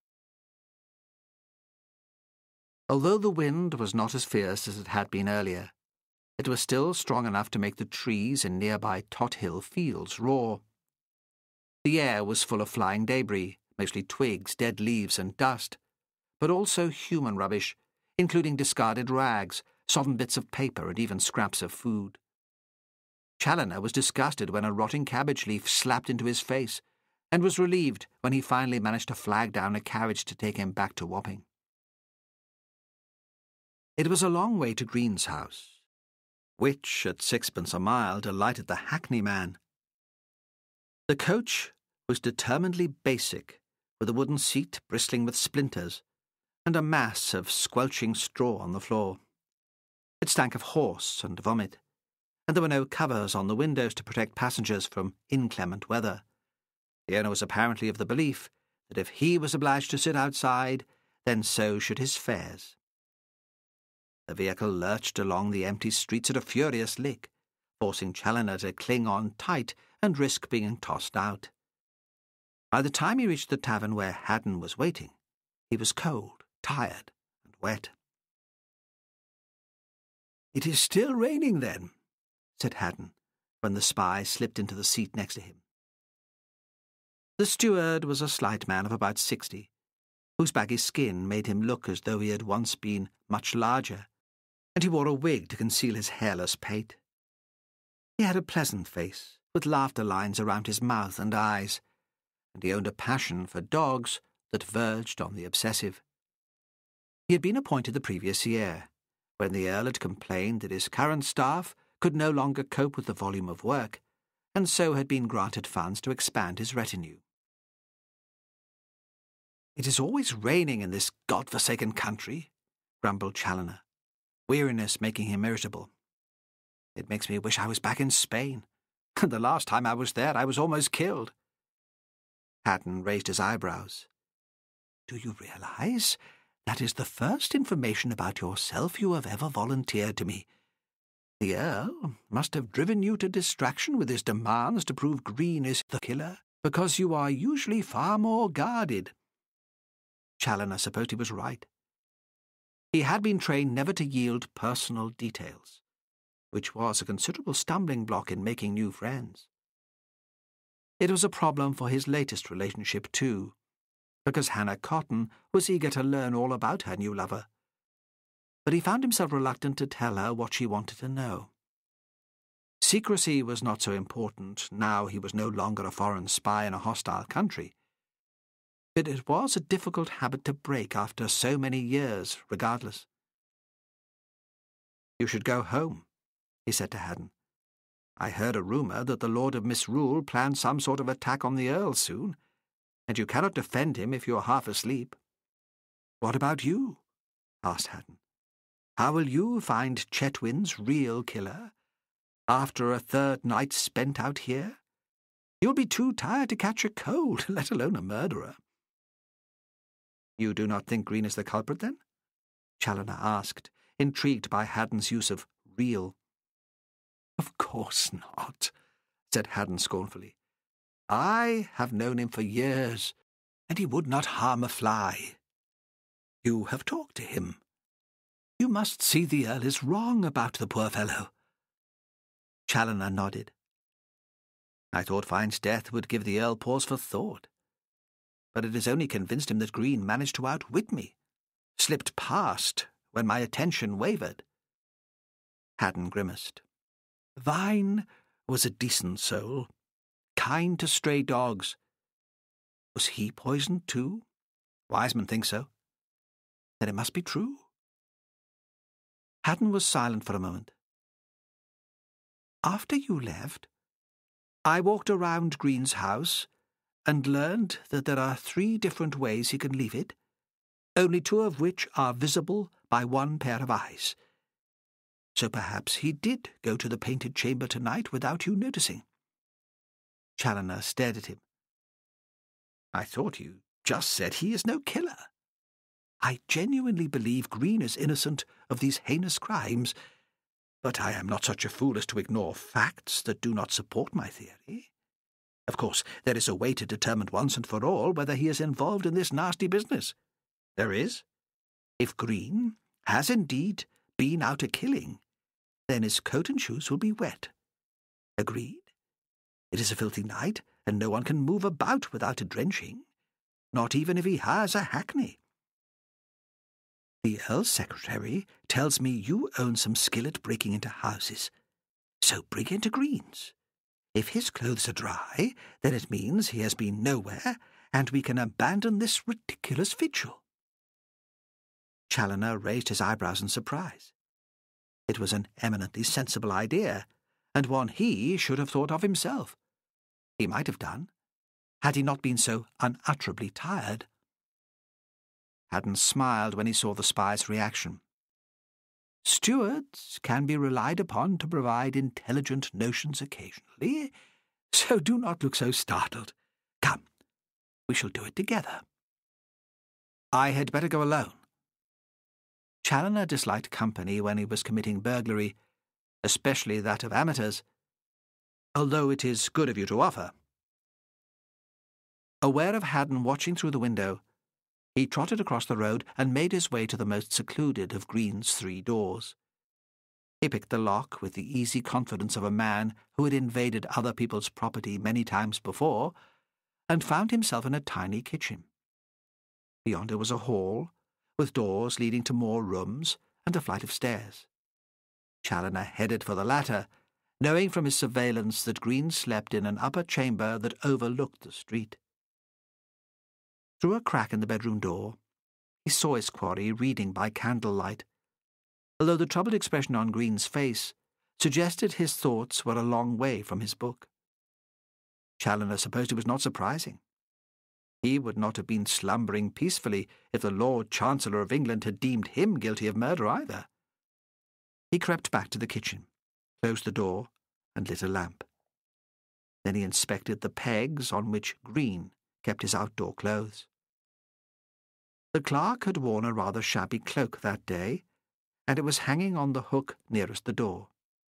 Although the wind was not as fierce as it had been earlier, it was still strong enough to make the trees in nearby Tothill fields roar. The air was full of flying debris, mostly twigs, dead leaves and dust, but also human rubbish, including discarded rags, sodden bits of paper and even scraps of food. Chaloner was disgusted when a rotting cabbage leaf slapped into his face, and was relieved when he finally managed to flag down a carriage to take him back to Wapping. It was a long way to Green's house, which, at 6pence a mile, delighted the hackney man. The coach was determinedly basic, with a wooden seat bristling with splinters, and a mass of squelching straw on the floor. It stank of horse and vomit, and there were no covers on the windows to protect passengers from inclement weather. The owner was apparently of the belief that if he was obliged to sit outside, then so should his fares. The vehicle lurched along the empty streets at a furious lick, forcing Chaloner to cling on tight and risk being tossed out. By the time he reached the tavern where Haddon was waiting, he was cold, tired, and wet. "It is still raining, then," said Haddon, when the spy slipped into the seat next to him. The steward was a slight man of about 60, whose baggy skin made him look as though he had once been much larger, and he wore a wig to conceal his hairless pate. He had a pleasant face, with laughter lines around his mouth and eyes, and he owned a passion for dogs that verged on the obsessive. He had been appointed the previous year, when the Earl had complained that his current staff could no longer cope with the volume of work, and so had been granted funds to expand his retinue. "It is always raining in this god-forsaken country," grumbled Chaloner, weariness making him irritable. "It makes me wish I was back in Spain. The last time I was there, I was almost killed." Haddon raised his eyebrows. "Do you realize that is the first information about yourself you have ever volunteered to me? The Earl must have driven you to distraction with his demands to prove Green is the killer, because you are usually far more guarded." Chaloner supposed he was right. He had been trained never to yield personal details, which was a considerable stumbling block in making new friends. It was a problem for his latest relationship, too, because Hannah Cotton was eager to learn all about her new lover. But he found himself reluctant to tell her what she wanted to know. Secrecy was not so important now he was no longer a foreign spy in a hostile country. But it was a difficult habit to break after so many years, regardless. "You should go home," he said to Haddon. "I heard a rumour that the Lord of Misrule planned some sort of attack on the Earl soon, and you cannot defend him if you are half asleep." "What about you?" asked Haddon. "How will you find Chetwynd's real killer after a third night spent out here? You'll be too tired to catch a cold, let alone a murderer." "You do not think Green is the culprit, then?" Chaloner asked, intrigued by Haddon's use of real. "Of course not," said Haddon scornfully. "I have known him for years, and he would not harm a fly. You have talked to him. You must see the Earl is wrong about the poor fellow." Chaloner nodded. "I thought Fine's death would give the Earl pause for thought, but it has only convinced him that Green managed to outwit me, slipped past when my attention wavered." Haddon grimaced. "Vine was a decent soul, kind to stray dogs. Was he poisoned too? Wiseman thinks so. Then it must be true." Haddon was silent for a moment. "After you left, I walked around Green's house and learned that there are 3 different ways he can leave it, only 2 of which are visible by one pair of eyes. So perhaps he did go to the painted chamber tonight without you noticing." Chaloner stared at him. "I thought you just said he is no killer. I genuinely believe Green is innocent of these heinous crimes, but I am not such a fool as to ignore facts that do not support my theory. Of course, there is a way to determine once and for all whether he is involved in this nasty business. There is. If Green has indeed been out a-killing, then his coat and shoes will be wet. Agreed? It is a filthy night, and no one can move about without a drenching, not even if he hires a hackney. The Earl's secretary tells me you own some skill at breaking into houses, so bring into Green's. If his clothes are dry, then it means he has been nowhere, and we can abandon this ridiculous vigil. Chaloner raised his eyebrows in surprise. It was an eminently sensible idea, and one he should have thought of himself. He might have done, had he not been so unutterably tired. Haddon smiled when he saw the spy's reaction. Stewards can be relied upon to provide intelligent notions occasionally, so do not look so startled. Come, we shall do it together. I had better go alone. Chaloner disliked company when he was committing burglary, especially that of amateurs, although it is good of you to offer. Aware of Haddon watching through the window, he trotted across the road and made his way to the most secluded of Green's 3 doors. He picked the lock with the easy confidence of a man who had invaded other people's property many times before, and found himself in a tiny kitchen. Beyond it was a hall, with doors leading to more rooms and a flight of stairs. Chaloner headed for the latter, knowing from his surveillance that Green slept in an upper chamber that overlooked the street. Through a crack in the bedroom door, he saw his quarry reading by candlelight, although the troubled expression on Green's face suggested his thoughts were a long way from his book. Chaloner supposed it was not surprising. He would not have been slumbering peacefully if the Lord Chancellor of England had deemed him guilty of murder either. He crept back to the kitchen, closed the door, and lit a lamp. Then he inspected the pegs on which Green kept his outdoor clothes. The clerk had worn a rather shabby cloak that day, and it was hanging on the hook nearest the door.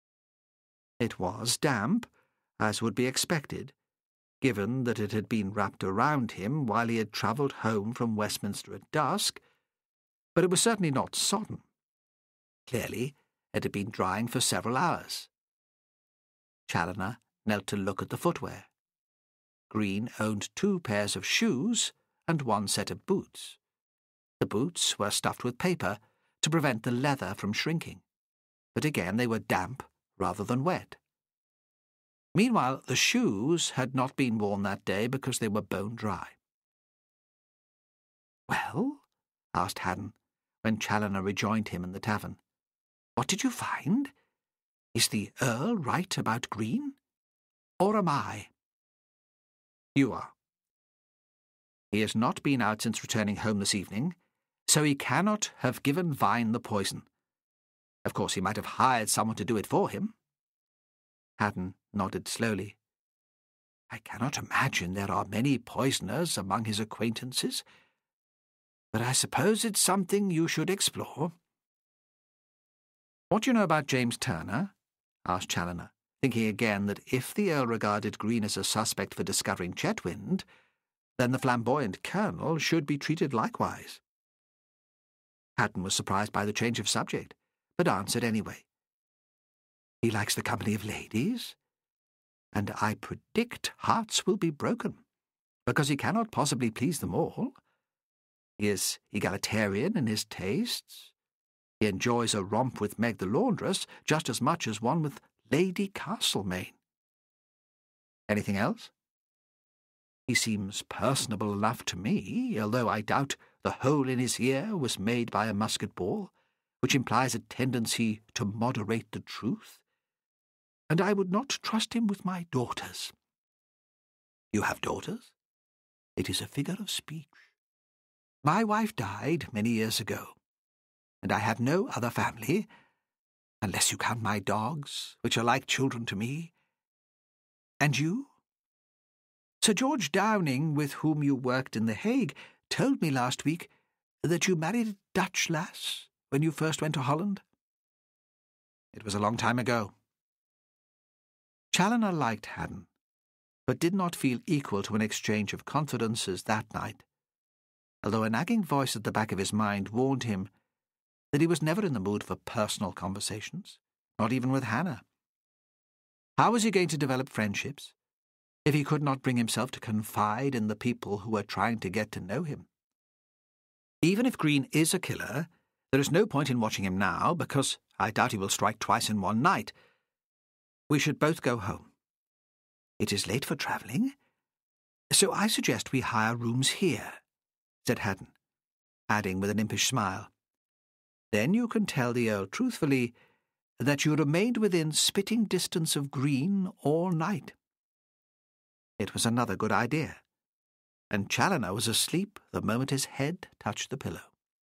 It was damp, as would be expected, given that it had been wrapped around him while he had travelled home from Westminster at dusk, but it was certainly not sodden. Clearly, it had been drying for several hours. Chaloner knelt to look at the footwear. Green owned 2 pairs of shoes and 1 set of boots. The boots were stuffed with paper to prevent the leather from shrinking, but again they were damp rather than wet. Meanwhile, the shoes had not been worn that day because they were bone dry. "Well?" asked Haddon, when Chaloner rejoined him in the tavern. "What did you find? Is the Earl right about Green? Or am I?" "You are. He has not been out since returning home this evening, so he cannot have given Vine the poison. Of course, he might have hired someone to do it for him." Haddon nodded slowly. "I cannot imagine there are many poisoners among his acquaintances, but I suppose it's something you should explore." "What do you know about James Turner?" asked Chaloner, thinking again that if the Earl regarded Green as a suspect for discovering Chetwynd, then the flamboyant colonel should be treated likewise. Haddon was surprised by the change of subject, but answered anyway. "He likes the company of ladies, and I predict hearts will be broken, because he cannot possibly please them all. He is egalitarian in his tastes. He enjoys a romp with Meg the laundress just as much as one with Lady Castlemaine." "Anything else?" "He seems personable enough to me, although I doubt the hole in his ear was made by a musket ball, which implies a tendency to moderate the truth. And I would not trust him with my daughters." "You have daughters?" "It is a figure of speech. My wife died many years ago, and I have no other family, unless you count my dogs, which are like children to me. And you? Sir George Downing, with whom you worked in The Hague, told me last week that you married a Dutch lass when you first went to Holland." "It was a long time ago." Chaloner liked Haddon, but did not feel equal to an exchange of confidences that night, although a nagging voice at the back of his mind warned him that he was never in the mood for personal conversations, not even with Hannah. How was he going to develop friendships if he could not bring himself to confide in the people who were trying to get to know him? Even if Green is a killer, there is no point in watching him now, because I doubt he will strike twice in one night. We should both go home. It is late for travelling, so I suggest we hire rooms here, said Haddon, adding with an impish smile, "Then you can tell the Earl truthfully that you remained within spitting distance of Green all night." It was another good idea, and Chaloner was asleep the moment his head touched the pillow.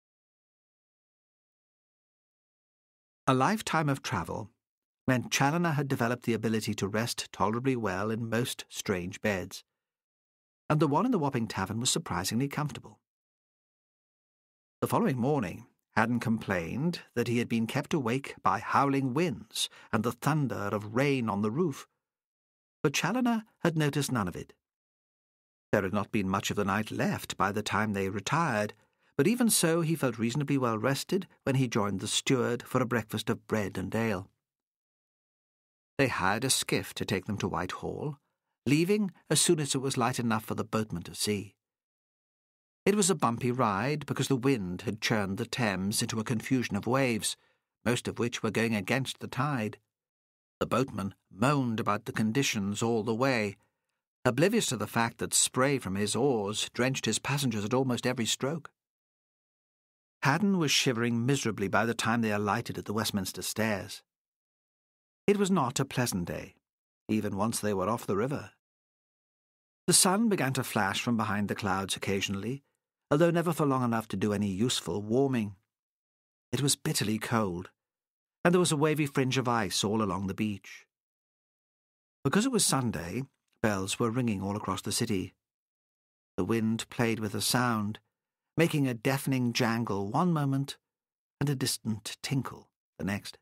A lifetime of travel meant Chaloner had developed the ability to rest tolerably well in most strange beds, and the one in the Wapping Tavern was surprisingly comfortable. The following morning, Haddon complained that he had been kept awake by howling winds and the thunder of rain on the roof, but Chaloner had noticed none of it. There had not been much of the night left by the time they retired, but even so he felt reasonably well rested when he joined the steward for a breakfast of bread and ale. They hired a skiff to take them to Whitehall, leaving as soon as it was light enough for the boatman to see. It was a bumpy ride because the wind had churned the Thames into a confusion of waves, most of which were going against the tide. The boatman moaned about the conditions all the way, oblivious to the fact that spray from his oars drenched his passengers at almost every stroke. Haddon was shivering miserably by the time they alighted at the Westminster stairs. It was not a pleasant day, even once they were off the river. The sun began to flash from behind the clouds occasionally, although never for long enough to do any useful warming. It was bitterly cold, and there was a wavy fringe of ice all along the beach. Because it was Sunday, bells were ringing all across the city. The wind played with the sound, making a deafening jangle one moment and a distant tinkle the next.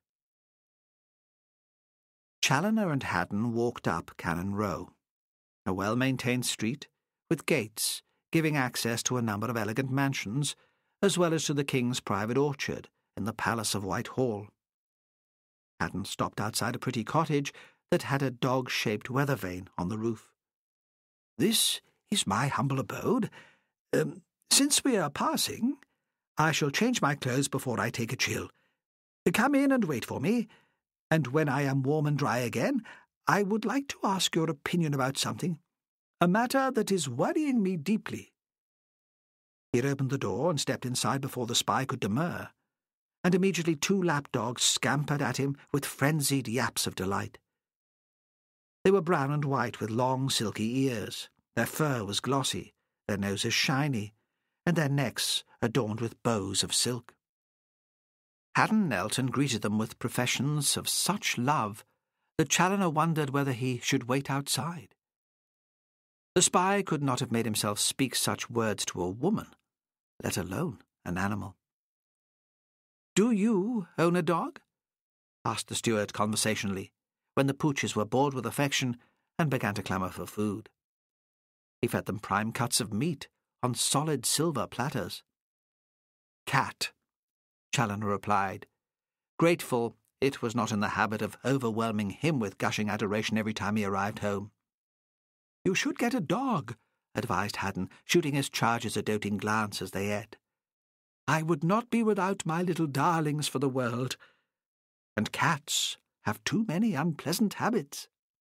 Chaloner and Haddon walked up Cannon Row, a well-maintained street with gates giving access to a number of elegant mansions, as well as to the King's private orchard in the Palace of Whitehall. Haddon stopped outside a pretty cottage that had a dog-shaped weather vane on the roof. "This is my humble abode. Since we are passing, I shall change my clothes before I take a chill. Come in and wait for me, and when I am warm and dry again, I would like to ask your opinion about something, a matter that is worrying me deeply." He opened the door and stepped inside before the spy could demur, and immediately 2 lapdogs scampered at him with frenzied yaps of delight. They were brown and white with long silky ears. Their fur was glossy, their noses shiny, and their necks adorned with bows of silk. Haddon knelt and greeted them with professions of such love that Chaloner wondered whether he should wait outside. The spy could not have made himself speak such words to a woman, let alone an animal. "Do you own a dog?" asked the steward conversationally, when the pooches were bored with affection and began to clamour for food. He fed them prime cuts of meat on solid silver platters. "Cat," Chaloner replied, grateful it was not in the habit of overwhelming him with gushing adoration every time he arrived home. "You should get a dog," advised Haddon, shooting his charges a doting glance as they ate. "I would not be without my little darlings for the world, and cats have too many unpleasant habits."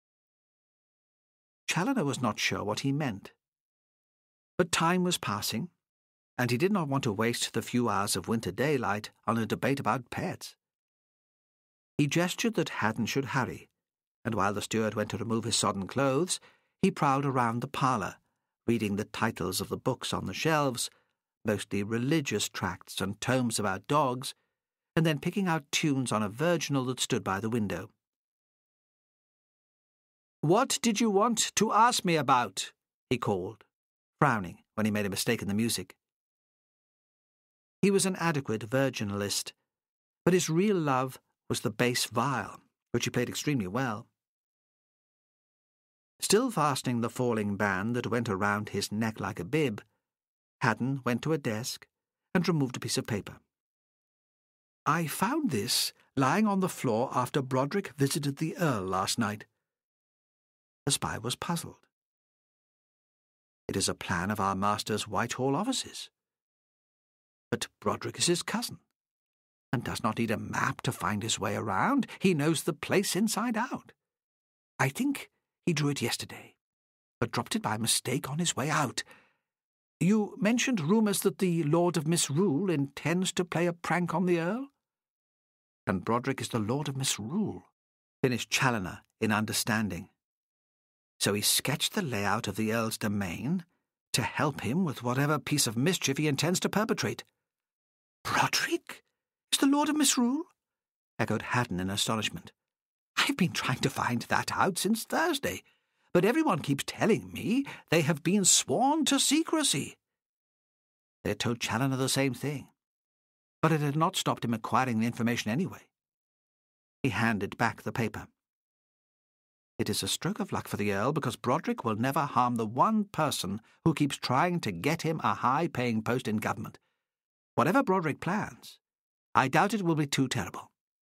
Chaloner was not sure what he meant. But time was passing, and he did not want to waste the few hours of winter daylight on a debate about pets. He gestured that Haddon should hurry, and while the steward went to remove his sodden clothes, he prowled around the parlour, reading the titles of the books on the shelves, mostly religious tracts and tomes about dogs, and then picking out tunes on a virginal that stood by the window. "What did you want to ask me about?" he called, frowning when he made a mistake in the music. He was an adequate virginalist, but his real love was the bass viol, which he played extremely well. Still fastening the falling band that went around his neck like a bib, Haddon went to a desk and removed a piece of paper. "I found this lying on the floor after Broderick visited the Earl last night." The spy was puzzled. "It is a plan of our master's Whitehall offices. But Broderick is his cousin, and does not need a map to find his way around. He knows the place inside out. I think he drew it yesterday, but dropped it by mistake on his way out. You mentioned rumours that the Lord of Misrule intends to play a prank on the Earl?" "And Broderick is the Lord of Misrule," finished Chaloner in understanding. "So he sketched the layout of the Earl's domain to help him with whatever piece of mischief he intends to perpetrate." "Broderick is the Lord of Misrule?" echoed Haddon in astonishment. "I've been trying to find that out since Thursday, but everyone keeps telling me they have been sworn to secrecy." They had told Chaloner the same thing, but it had not stopped him acquiring the information anyway. He handed back the paper. "It is a stroke of luck for the Earl, because Broderick will never harm the one person who keeps trying to get him a high-paying post in government. Whatever Broderick plans, I doubt it will be too terrible."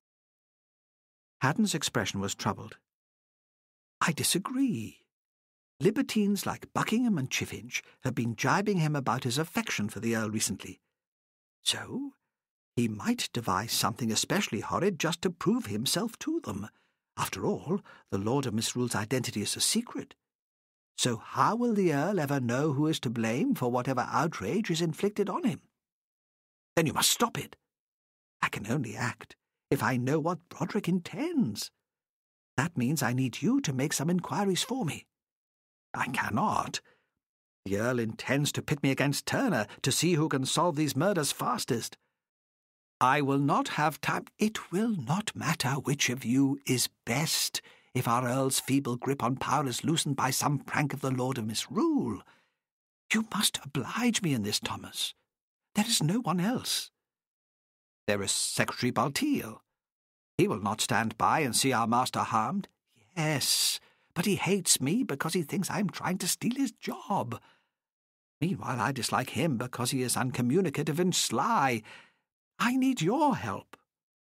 Haddon's expression was troubled. "I disagree. Libertines like Buckingham and Chiffinch have been jibing him about his affection for the Earl recently. So he might devise something especially horrid just to prove himself to them. After all, the Lord of Misrule's identity is a secret. So how will the Earl ever know who is to blame for whatever outrage is inflicted on him? Then you must stop it. I can only act if I know what Broderick intends. That means I need you to make some inquiries for me. I cannot. The Earl intends to pit me against Turner to see who can solve these murders fastest. I will not have time. It will not matter which of you is best if our Earl's feeble grip on power is loosened by some prank of the Lord of Misrule. You must oblige me in this, Thomas. There is no one else. There is Secretary Baltiel. He will not stand by and see our master harmed. Yes, but he hates me because he thinks I am trying to steal his job. Meanwhile, I dislike him because he is uncommunicative and sly. I need your help."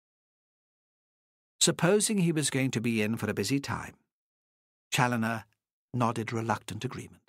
Supposing he was going to be in for a busy time, Chaloner nodded reluctant agreement.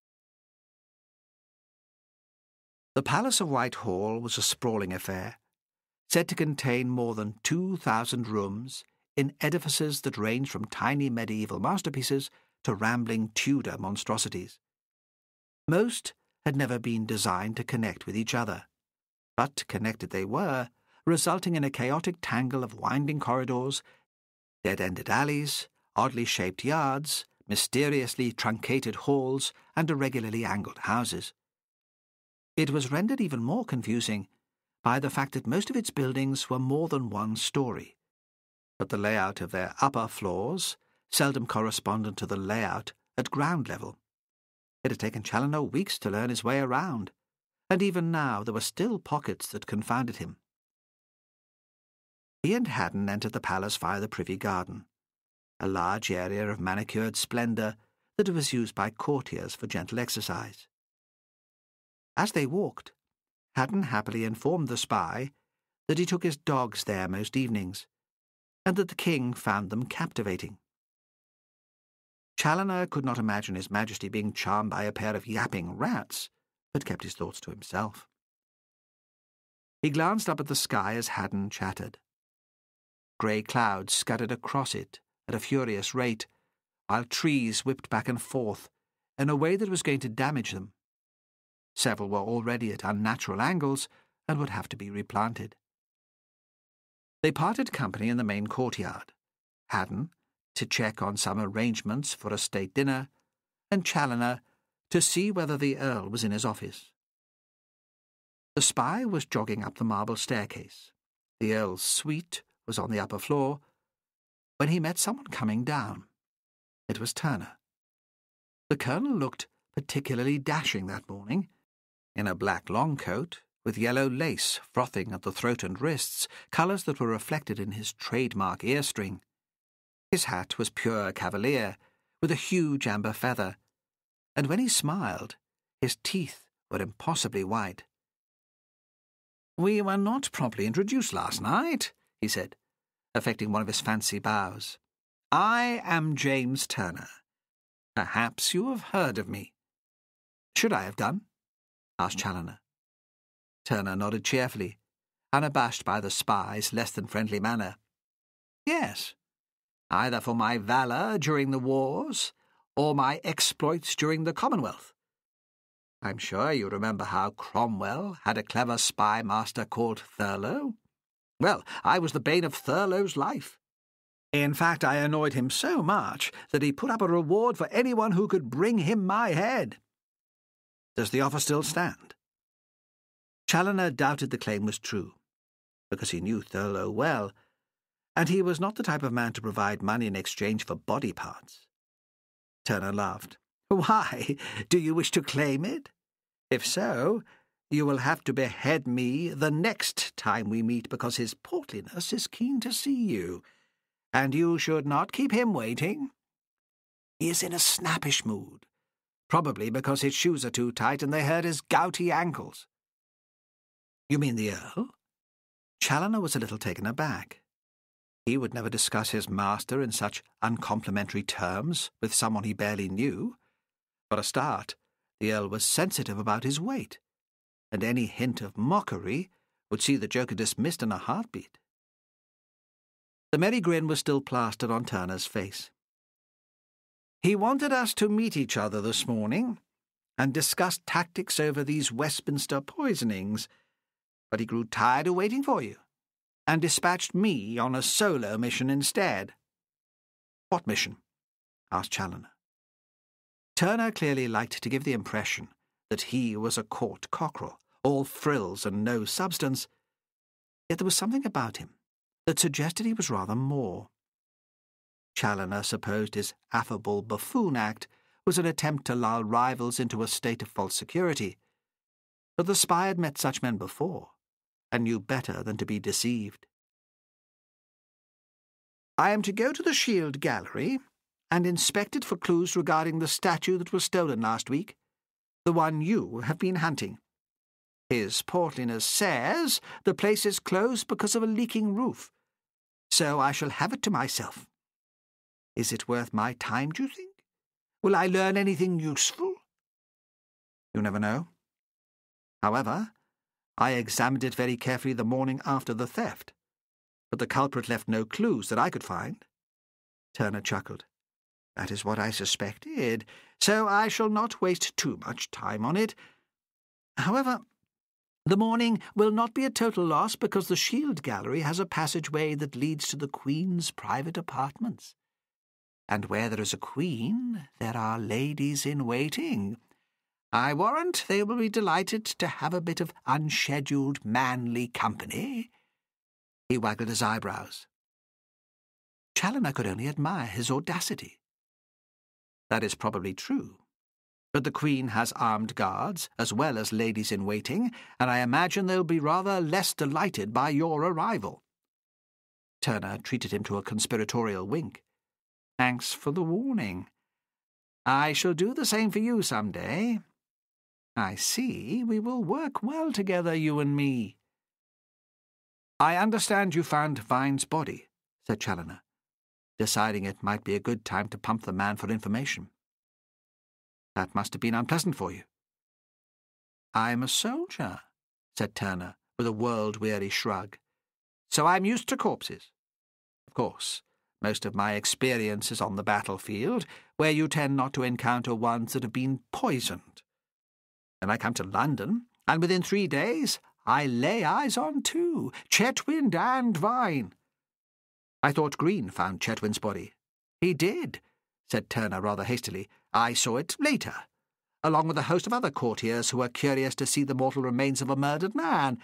The Palace of Whitehall was a sprawling affair, said to contain more than 2,000 rooms in edifices that ranged from tiny medieval masterpieces to rambling Tudor monstrosities. Most had never been designed to connect with each other, but connected they were, resulting in a chaotic tangle of winding corridors, dead-ended alleys, oddly shaped yards, mysteriously truncated halls, and irregularly angled houses. It was rendered even more confusing by the fact that most of its buildings were more than one story, but the layout of their upper floors seldom corresponded to the layout at ground level. It had taken Chaloner weeks to learn his way around, and even now there were still pockets that confounded him. He and Haddon entered the palace via the Privy Garden, a large area of manicured splendour that was used by courtiers for gentle exercise. As they walked, Haddon happily informed the spy that he took his dogs there most evenings, and that the king found them captivating. Chaloner could not imagine His Majesty being charmed by a pair of yapping rats, but kept his thoughts to himself. He glanced up at the sky as Haddon chattered. Grey clouds scudded across it at a furious rate, while trees whipped back and forth in a way that was going to damage them. Several were already at unnatural angles and would have to be replanted. They parted company in the main courtyard, Haddon to check on some arrangements for a state dinner, and Chaloner to see whether the Earl was in his office. The spy was jogging up the marble staircase. The Earl's suite was on the upper floor, when he met someone coming down. It was Turner. The Colonel looked particularly dashing that morning, in a black long coat, with yellow lace frothing at the throat and wrists, colours that were reflected in his trademark ear-string. His hat was pure cavalier, with a huge amber feather, and when he smiled, his teeth were impossibly white. "We were not properly introduced last night," he said, affecting one of his fancy bows. "I am James Turner. Perhaps you have heard of me." "Should I have done?" asked Chaloner. Turner nodded cheerfully, unabashed by the spy's less-than-friendly manner. "Yes, either for my valour during the wars or my exploits during the Commonwealth. I'm sure you remember how Cromwell had a clever spy master called Thurlow. Well, I was the bane of Thurlow's life. In fact, I annoyed him so much that he put up a reward for anyone who could bring him my head. Does the offer still stand?" Chaloner doubted the claim was true, because he knew Thurlow well, and he was not the type of man to provide money in exchange for body parts. Turner laughed. "Why, do you wish to claim it? If so, you will have to behead me the next time we meet, because his portliness is keen to see you, and you should not keep him waiting. He is in a snappish mood, probably because his shoes are too tight and they hurt his gouty ankles." "You mean the Earl?" Chaloner was a little taken aback. He would never discuss his master in such uncomplimentary terms with someone he barely knew. For a start, the Earl was sensitive about his weight, and any hint of mockery would see the joker dismissed in a heartbeat. The merry grin was still plastered on Turner's face. "He wanted us to meet each other this morning and discuss tactics over these Westminster poisonings, but he grew tired of waiting for you and dispatched me on a solo mission instead." "What mission?" asked Chaloner. Turner clearly liked to give the impression that he was a court cockerel, all frills and no substance, yet there was something about him that suggested he was rather more. Chaloner supposed his affable buffoon act was an attempt to lull rivals into a state of false security, but the spy had met such men before, and knew better than to be deceived. "I am to go to the Shield Gallery and inspect it for clues regarding the statue that was stolen last week, the one you have been hunting. His portliness says the place is closed because of a leaking roof, so I shall have it to myself. Is it worth my time, do you think? Will I learn anything useful?" "You never know. However, I examined it very carefully the morning after the theft, but the culprit left no clues that I could find." Turner chuckled. "That is what I suspected, so I shall not waste too much time on it. However, the morning will not be a total loss because the Shield Gallery has a passageway that leads to the Queen's private apartments. And where there is a queen, there are ladies in waiting. I warrant they will be delighted to have a bit of unscheduled manly company." He waggled his eyebrows. Chaloner could only admire his audacity. "That is probably true, but the Queen has armed guards as well as ladies in waiting, and I imagine they'll be rather less delighted by your arrival." Turner treated him to a conspiratorial wink. "Thanks for the warning. I shall do the same for you some day. I see we will work well together, you and me." "I understand you found Vine's body," said Chaloner, deciding it might be a good time to pump the man for information. "That must have been unpleasant for you." "I'm a soldier," said Turner, with a world-weary shrug, "so I'm used to corpses. Of course, most of my experience is on the battlefield, where you tend not to encounter ones that have been poisoned. Then I come to London, and within 3 days I lay eyes on 2, Chetwynd and Vine. I thought Green found Chetwynd's body." "He did," said Turner rather hastily. "I saw it later, along with a host of other courtiers who were curious to see the mortal remains of a murdered man.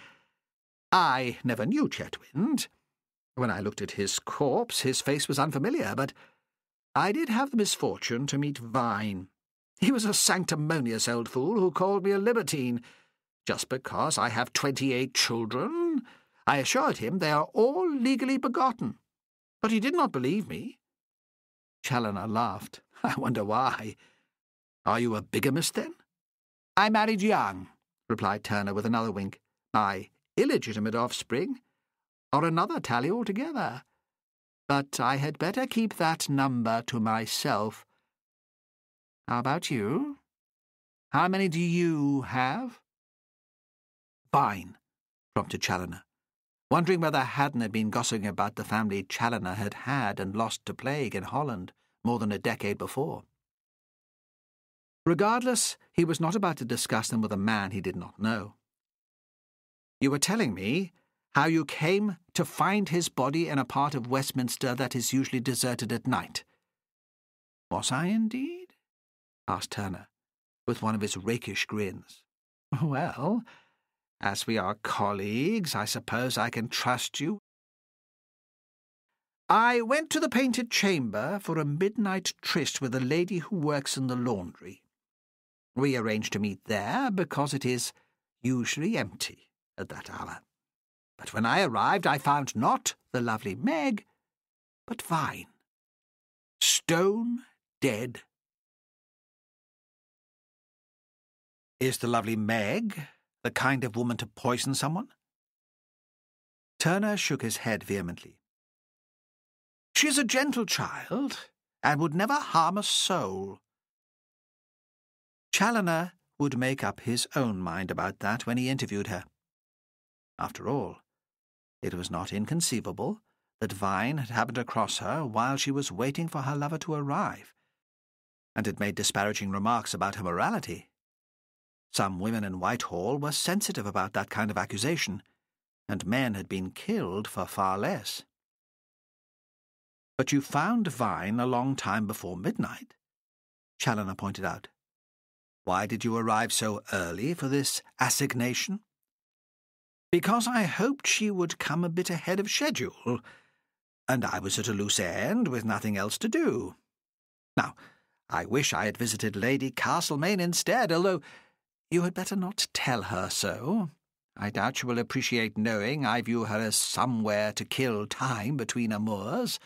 I never knew Chetwynd. When I looked at his corpse, his face was unfamiliar, but I did have the misfortune to meet Vine. He was a sanctimonious old fool who called me a libertine, just because I have 28 children. I assured him they are all legally begotten, but he did not believe me. Chaloner laughed. "I wonder why. Are you a bigamist, then?" "I married young," replied Turner with another wink. "My illegitimate offspring are another tally altogether. But I had better keep that number to myself. How about you? How many do you have?" "Fine," prompted Chaloner, wondering whether Haddon had been gossiping about the family Chaloner had had and lost to plague in Holland more than a decade before. Regardless, he was not about to discuss them with a man he did not know. "You were telling me how you came to find his body in a part of Westminster that is usually deserted at night." "Was I indeed?" asked Turner, with one of his rakish grins. "Well, as we are colleagues, I suppose I can trust you. I went to the Painted Chamber for a midnight tryst with a lady who works in the laundry. We arranged to meet there because it is usually empty at that hour. But when I arrived, I found not the lovely Meg, but Vine. Stone dead." "Is the lovely Meg the kind of woman to poison someone?" Turner shook his head vehemently. "She is a gentle child, and would never harm a soul." Chaloner would make up his own mind about that when he interviewed her. After all, it was not inconceivable that Vine had happened across her while she was waiting for her lover to arrive, and had made disparaging remarks about her morality. Some women in Whitehall were sensitive about that kind of accusation, and men had been killed for far less. "But you found Vine a long time before midnight," Chaloner pointed out. "Why did you arrive so early for this assignation?" "Because I hoped she would come a bit ahead of schedule, and I was at a loose end with nothing else to do. Now, I wish I had visited Lady Castlemaine instead, although you had better not tell her so. I doubt she will appreciate knowing I view her as somewhere to kill time between amours."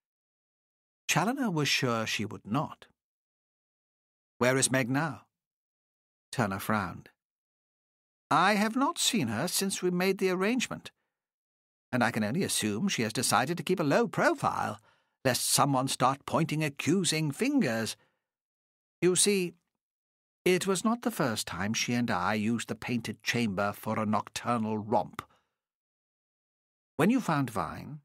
Chaloner was sure she would not. "Where is Meg now?" Turner frowned. "I have not seen her since we made the arrangement, and I can only assume she has decided to keep a low profile, lest someone start pointing accusing fingers. You see, it was not the first time she and I used the Painted Chamber for a nocturnal romp. When you found Vine,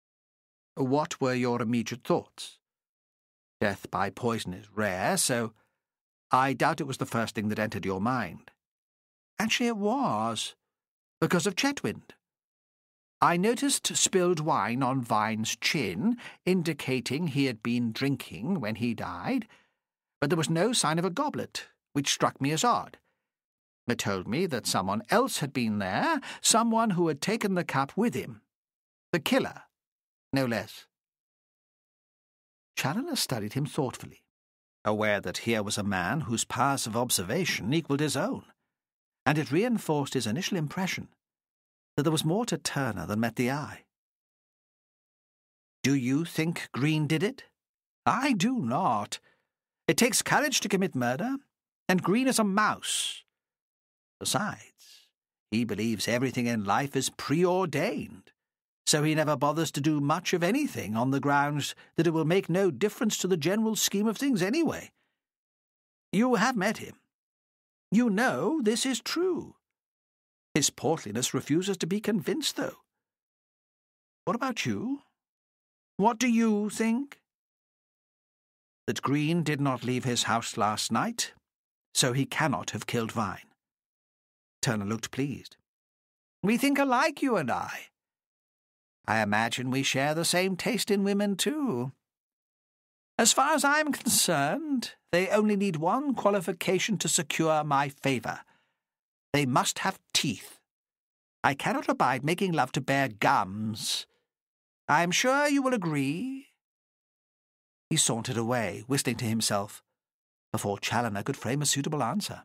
what were your immediate thoughts? Death by poison is rare, so I doubt it was the first thing that entered your mind. Actually, it was, because of Chetwynd. I noticed spilled wine on Vine's chin, indicating he had been drinking when he died, but there was no sign of a goblet, which struck me as odd. It told me that someone else had been there, someone who had taken the cup with him. The killer, no less." Chaloner studied him thoughtfully, aware that here was a man whose powers of observation equalled his own, and it reinforced his initial impression that there was more to Turner than met the eye. "Do you think Green did it?" "I do not. It takes courage to commit murder, and Green is a mouse. Besides, he believes everything in life is preordained, so he never bothers to do much of anything on the grounds that it will make no difference to the general scheme of things anyway. You have met him. You know this is true. His portliness refuses to be convinced, though. What about you? What do you think?" "That Green did not leave his house last night, so he cannot have killed Vine." Turner looked pleased. "We think alike, you and I. I imagine we share the same taste in women, too. As far as I am concerned, they only need one qualification to secure my favour. They must have teeth. I cannot abide making love to bare gums. I am sure you will agree." He sauntered away, whistling to himself, before Chaloner could frame a suitable answer.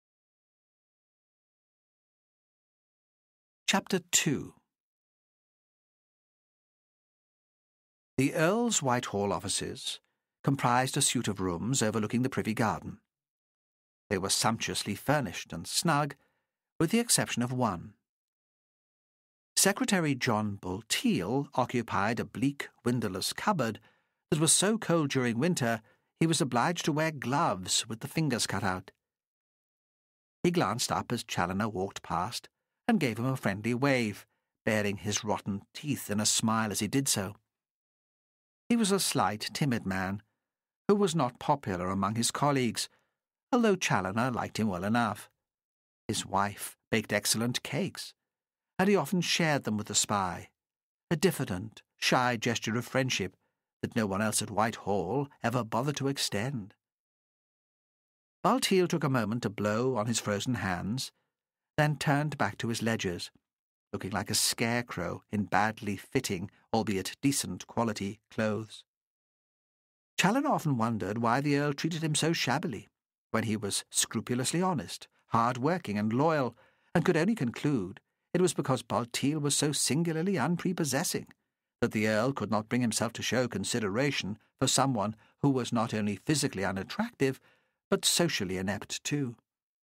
Chapter 2. The Earl's Whitehall offices comprised a suite of rooms overlooking the Privy Garden. They were sumptuously furnished and snug, with the exception of one. Secretary John Bulteel occupied a bleak, windowless cupboard that was so cold during winter he was obliged to wear gloves with the fingers cut out. He glanced up as Chaloner walked past and gave him a friendly wave, baring his rotten teeth in a smile as he did so. He was a slight, timid man, who was not popular among his colleagues, although Chaloner liked him well enough. His wife baked excellent cakes, and he often shared them with the spy, a diffident, shy gesture of friendship that no one else at Whitehall ever bothered to extend. Bulteel took a moment to blow on his frozen hands, then turned back to his ledgers, looking like a scarecrow in badly fitting, albeit decent quality, clothes. Chaloner often wondered why the Earl treated him so shabbily, when he was scrupulously honest, hard-working and loyal, and could only conclude it was because Bulteel was so singularly unprepossessing that the Earl could not bring himself to show consideration for someone who was not only physically unattractive, but socially inept too.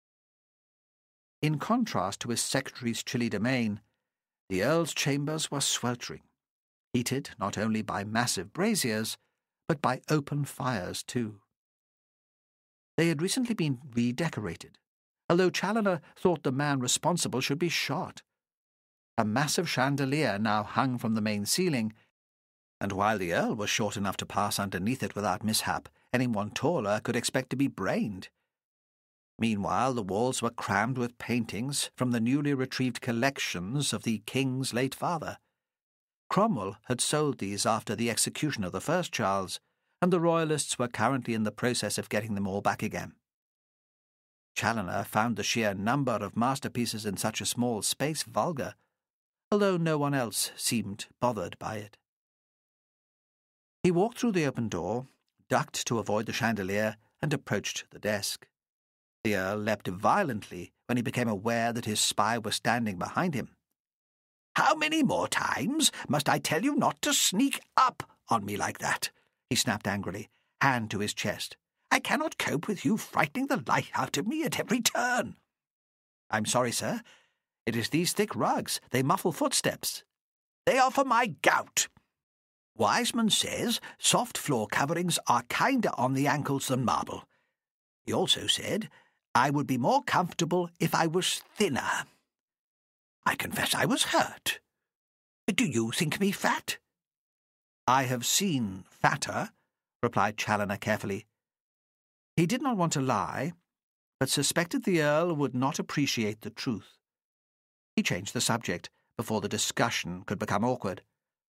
In contrast to his secretary's chilly domain, the Earl's chambers were sweltering, heated not only by massive braziers, but by open fires too. They had recently been redecorated, although Chaloner thought the man responsible should be shot. A massive chandelier now hung from the main ceiling, and while the Earl was short enough to pass underneath it without mishap, anyone taller could expect to be brained. Meanwhile, the walls were crammed with paintings from the newly retrieved collections of the King's late father. Cromwell had sold these after the execution of the first Charles, and the Royalists were currently in the process of getting them all back again. Chaloner found the sheer number of masterpieces in such a small space vulgar, although no one else seemed bothered by it. He walked through the open door, ducked to avoid the chandelier, and approached the desk. The Earl leapt violently when he became aware that his spy was standing behind him. "How many more times must I tell you not to sneak up on me like that?" he snapped angrily, hand to his chest. "I cannot cope with you frightening the life out of me at every turn." "I'm sorry, sir. It is these thick rugs. They muffle footsteps." "They are for my gout. Wiseman says soft floor coverings are kinder on the ankles than marble. He also said I would be more comfortable if I was thinner. I confess I was hurt. Do you think me fat?" "I have seen fatter," replied Chaloner carefully. He did not want to lie, but suspected the Earl would not appreciate the truth. He changed the subject before the discussion could become awkward.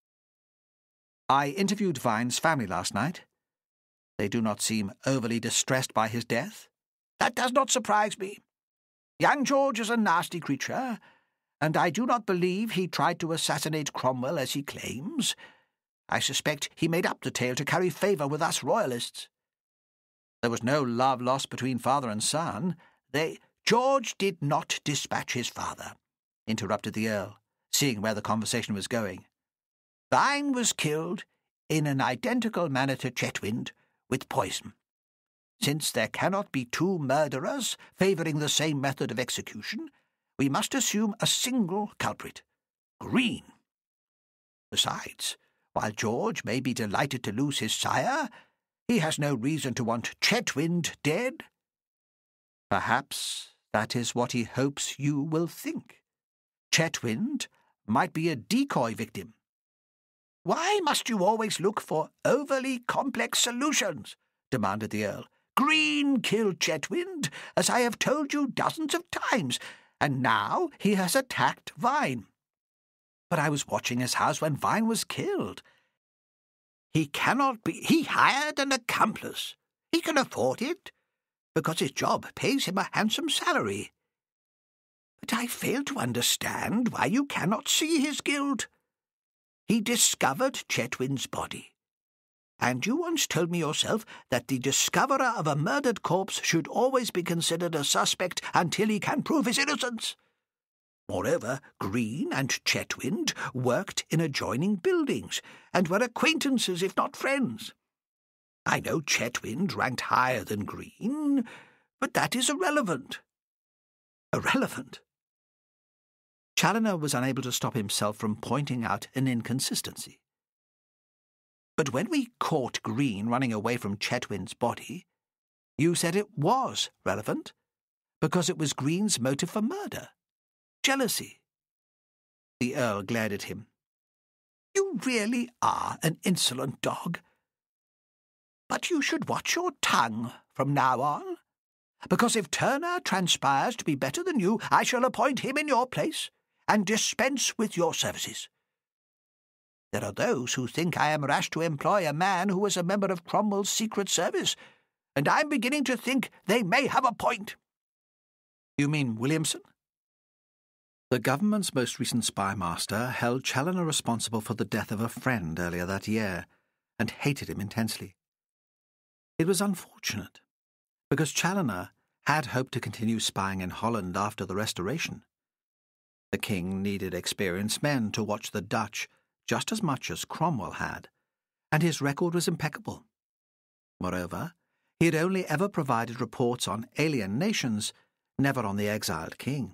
"I interviewed Vine's family last night. They do not seem overly distressed by his death." "That does not surprise me. Young George is a nasty creature, and I do not believe he tried to assassinate Cromwell as he claims. I suspect he made up the tale to curry favour with us Royalists." "There was no love lost between father and son. George did not dispatch his father," interrupted the Earl, seeing where the conversation was going. "Vine was killed in an identical manner to Chetwynd, with poison. Since there cannot be two murderers favouring the same method of execution, we must assume a single culprit, Green. Besides, while George may be delighted to lose his sire, he has no reason to want Chetwynd dead." "Perhaps that is what he hopes you will think. Chetwynd might be a decoy victim." "Why must you always look for overly complex solutions?" demanded the Earl. "Green killed Chetwynd, as I have told you dozens of times, and now he has attacked Vine." "But I was watching his house when Vine was killed." "He cannot be. He hired an accomplice. He can afford it, because his job pays him a handsome salary. But I fail to understand why you cannot see his guilt. He discovered Chetwynd's body, and you once told me yourself that the discoverer of a murdered corpse should always be considered a suspect until he can prove his innocence. Moreover, Green and Chetwynd worked in adjoining buildings, and were acquaintances if not friends. I know Chetwynd ranked higher than Green, but that is irrelevant. Irrelevant? Chaloner was unable to stop himself from pointing out an inconsistency. But when we caught Green running away from Chetwynd's body, you said it was relevant, because it was Green's motive for murder. Jealousy. The Earl glared at him. You really are an insolent dog. But you should watch your tongue from now on, because if Turner transpires to be better than you, I shall appoint him in your place and dispense with your services. There are those who think I am rash to employ a man who was a member of Cromwell's secret service, and I'm beginning to think they may have a point. You mean Williamson? The government's most recent spymaster held Chaloner responsible for the death of a friend earlier that year, and hated him intensely. It was unfortunate, because Chaloner had hoped to continue spying in Holland after the Restoration. The king needed experienced men to watch the Dutch just as much as Cromwell had, and his record was impeccable. Moreover, he had only ever provided reports on alien nations, never on the exiled king.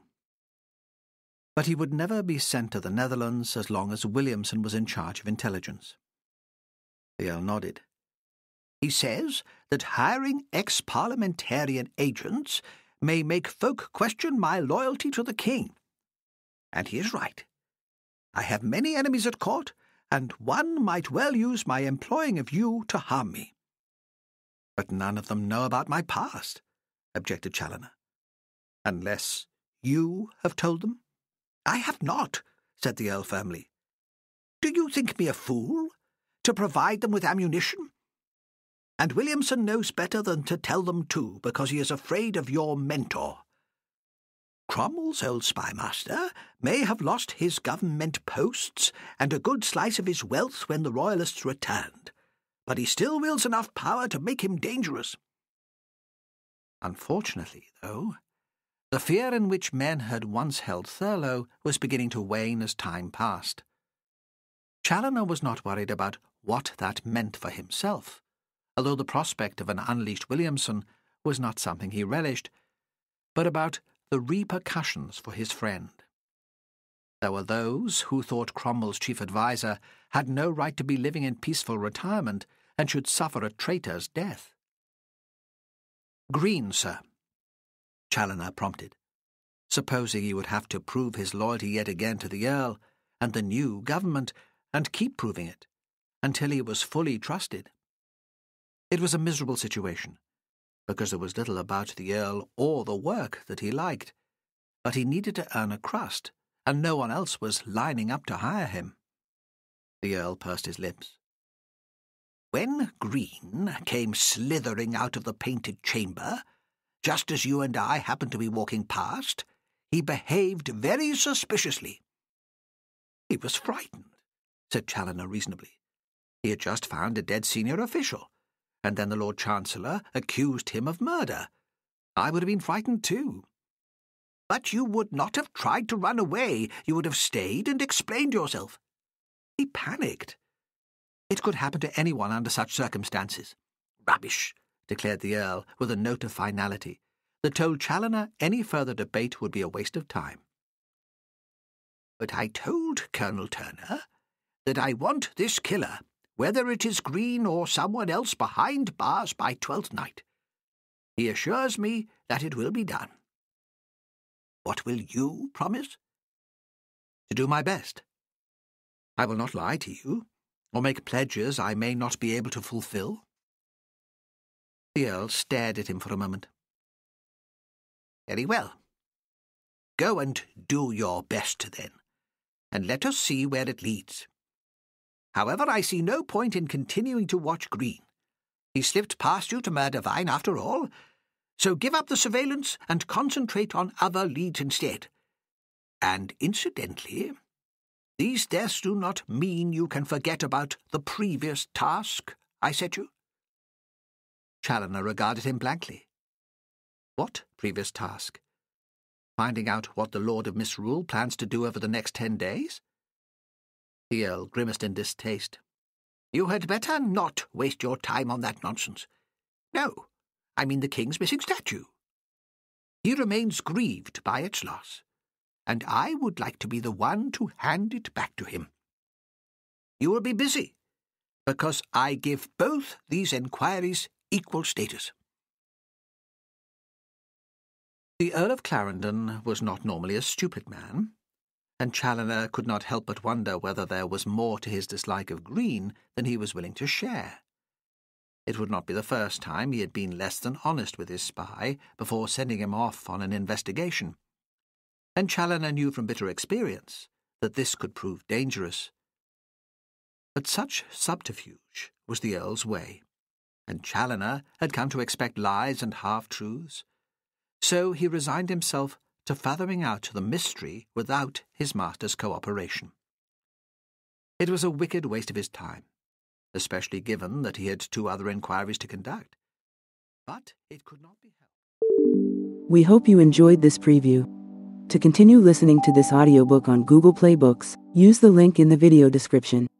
But he would never be sent to the Netherlands as long as Williamson was in charge of intelligence. The Earl nodded. He says that hiring ex-parliamentarian agents may make folk question my loyalty to the king. And he is right. I have many enemies at court, and one might well use my employing of you to harm me. But none of them know about my past, objected Chaloner. Unless you have told them? I have not, said the Earl firmly. Do you think me a fool, to provide them with ammunition? And Williamson knows better than to tell them too, because he is afraid of your mentor. Cromwell's old spymaster may have lost his government posts and a good slice of his wealth when the Royalists returned, but he still wields enough power to make him dangerous. Unfortunately, though, the fear in which men had once held Thurlow was beginning to wane as time passed. Chaloner was not worried about what that meant for himself, although the prospect of an unleashed Williamson was not something he relished, but about the repercussions for his friend. There were those who thought Cromwell's chief adviser had no right to be living in peaceful retirement and should suffer a traitor's death. Green, sir, Chaloner prompted, supposing he would have to prove his loyalty yet again to the Earl and the new government, and keep proving it, until he was fully trusted. It was a miserable situation, because there was little about the Earl or the work that he liked, but he needed to earn a crust, and no one else was lining up to hire him. The Earl pursed his lips. When Green came slithering out of the painted chamber, just as you and I happened to be walking past, he behaved very suspiciously. He was frightened, said Chaloner reasonably. He had just found a dead senior official, and then the Lord Chancellor accused him of murder. I would have been frightened too. But you would not have tried to run away. You would have stayed and explained yourself. He panicked. It could happen to anyone under such circumstances. Rubbish, declared the Earl with a note of finality that told Chaloner any further debate would be a waste of time. But I told Colonel Turner that I want this killer, whether it is Green or someone else, behind bars by 12th night. He assures me that it will be done. What will you promise? To do my best. I will not lie to you, or make pledges I may not be able to fulfill. The Earl stared at him for a moment. Very well. Go and do your best, then, and let us see where it leads. However, I see no point in continuing to watch Green. He slipped past you to murder Vine, after all, so give up the surveillance and concentrate on other leads instead. And incidentally, these deaths do not mean you can forget about the previous task I set you. Chaloner regarded him blankly. What previous task? Finding out what the Lord of Misrule plans to do over the next 10 days? The Earl grimaced in distaste. You had better not waste your time on that nonsense. No, I mean the king's missing statue. He remains grieved by its loss, and I would like to be the one to hand it back to him. You will be busy, because I give both these enquiries equal status. The Earl of Clarendon was not normally a stupid man, and Chaloner could not help but wonder whether there was more to his dislike of Green than he was willing to share. It would not be the first time he had been less than honest with his spy before sending him off on an investigation, and Chaloner knew from bitter experience that this could prove dangerous. But such subterfuge was the Earl's way, and Chaloner had come to expect lies and half-truths, so he resigned himself to fathoming out the mystery without his master's cooperation. It was a wicked waste of his time, especially given that he had 2 other inquiries to conduct. But it could not be helped. We hope you enjoyed this preview. To continue listening to this audiobook on Google Play Books, use the link in the video description.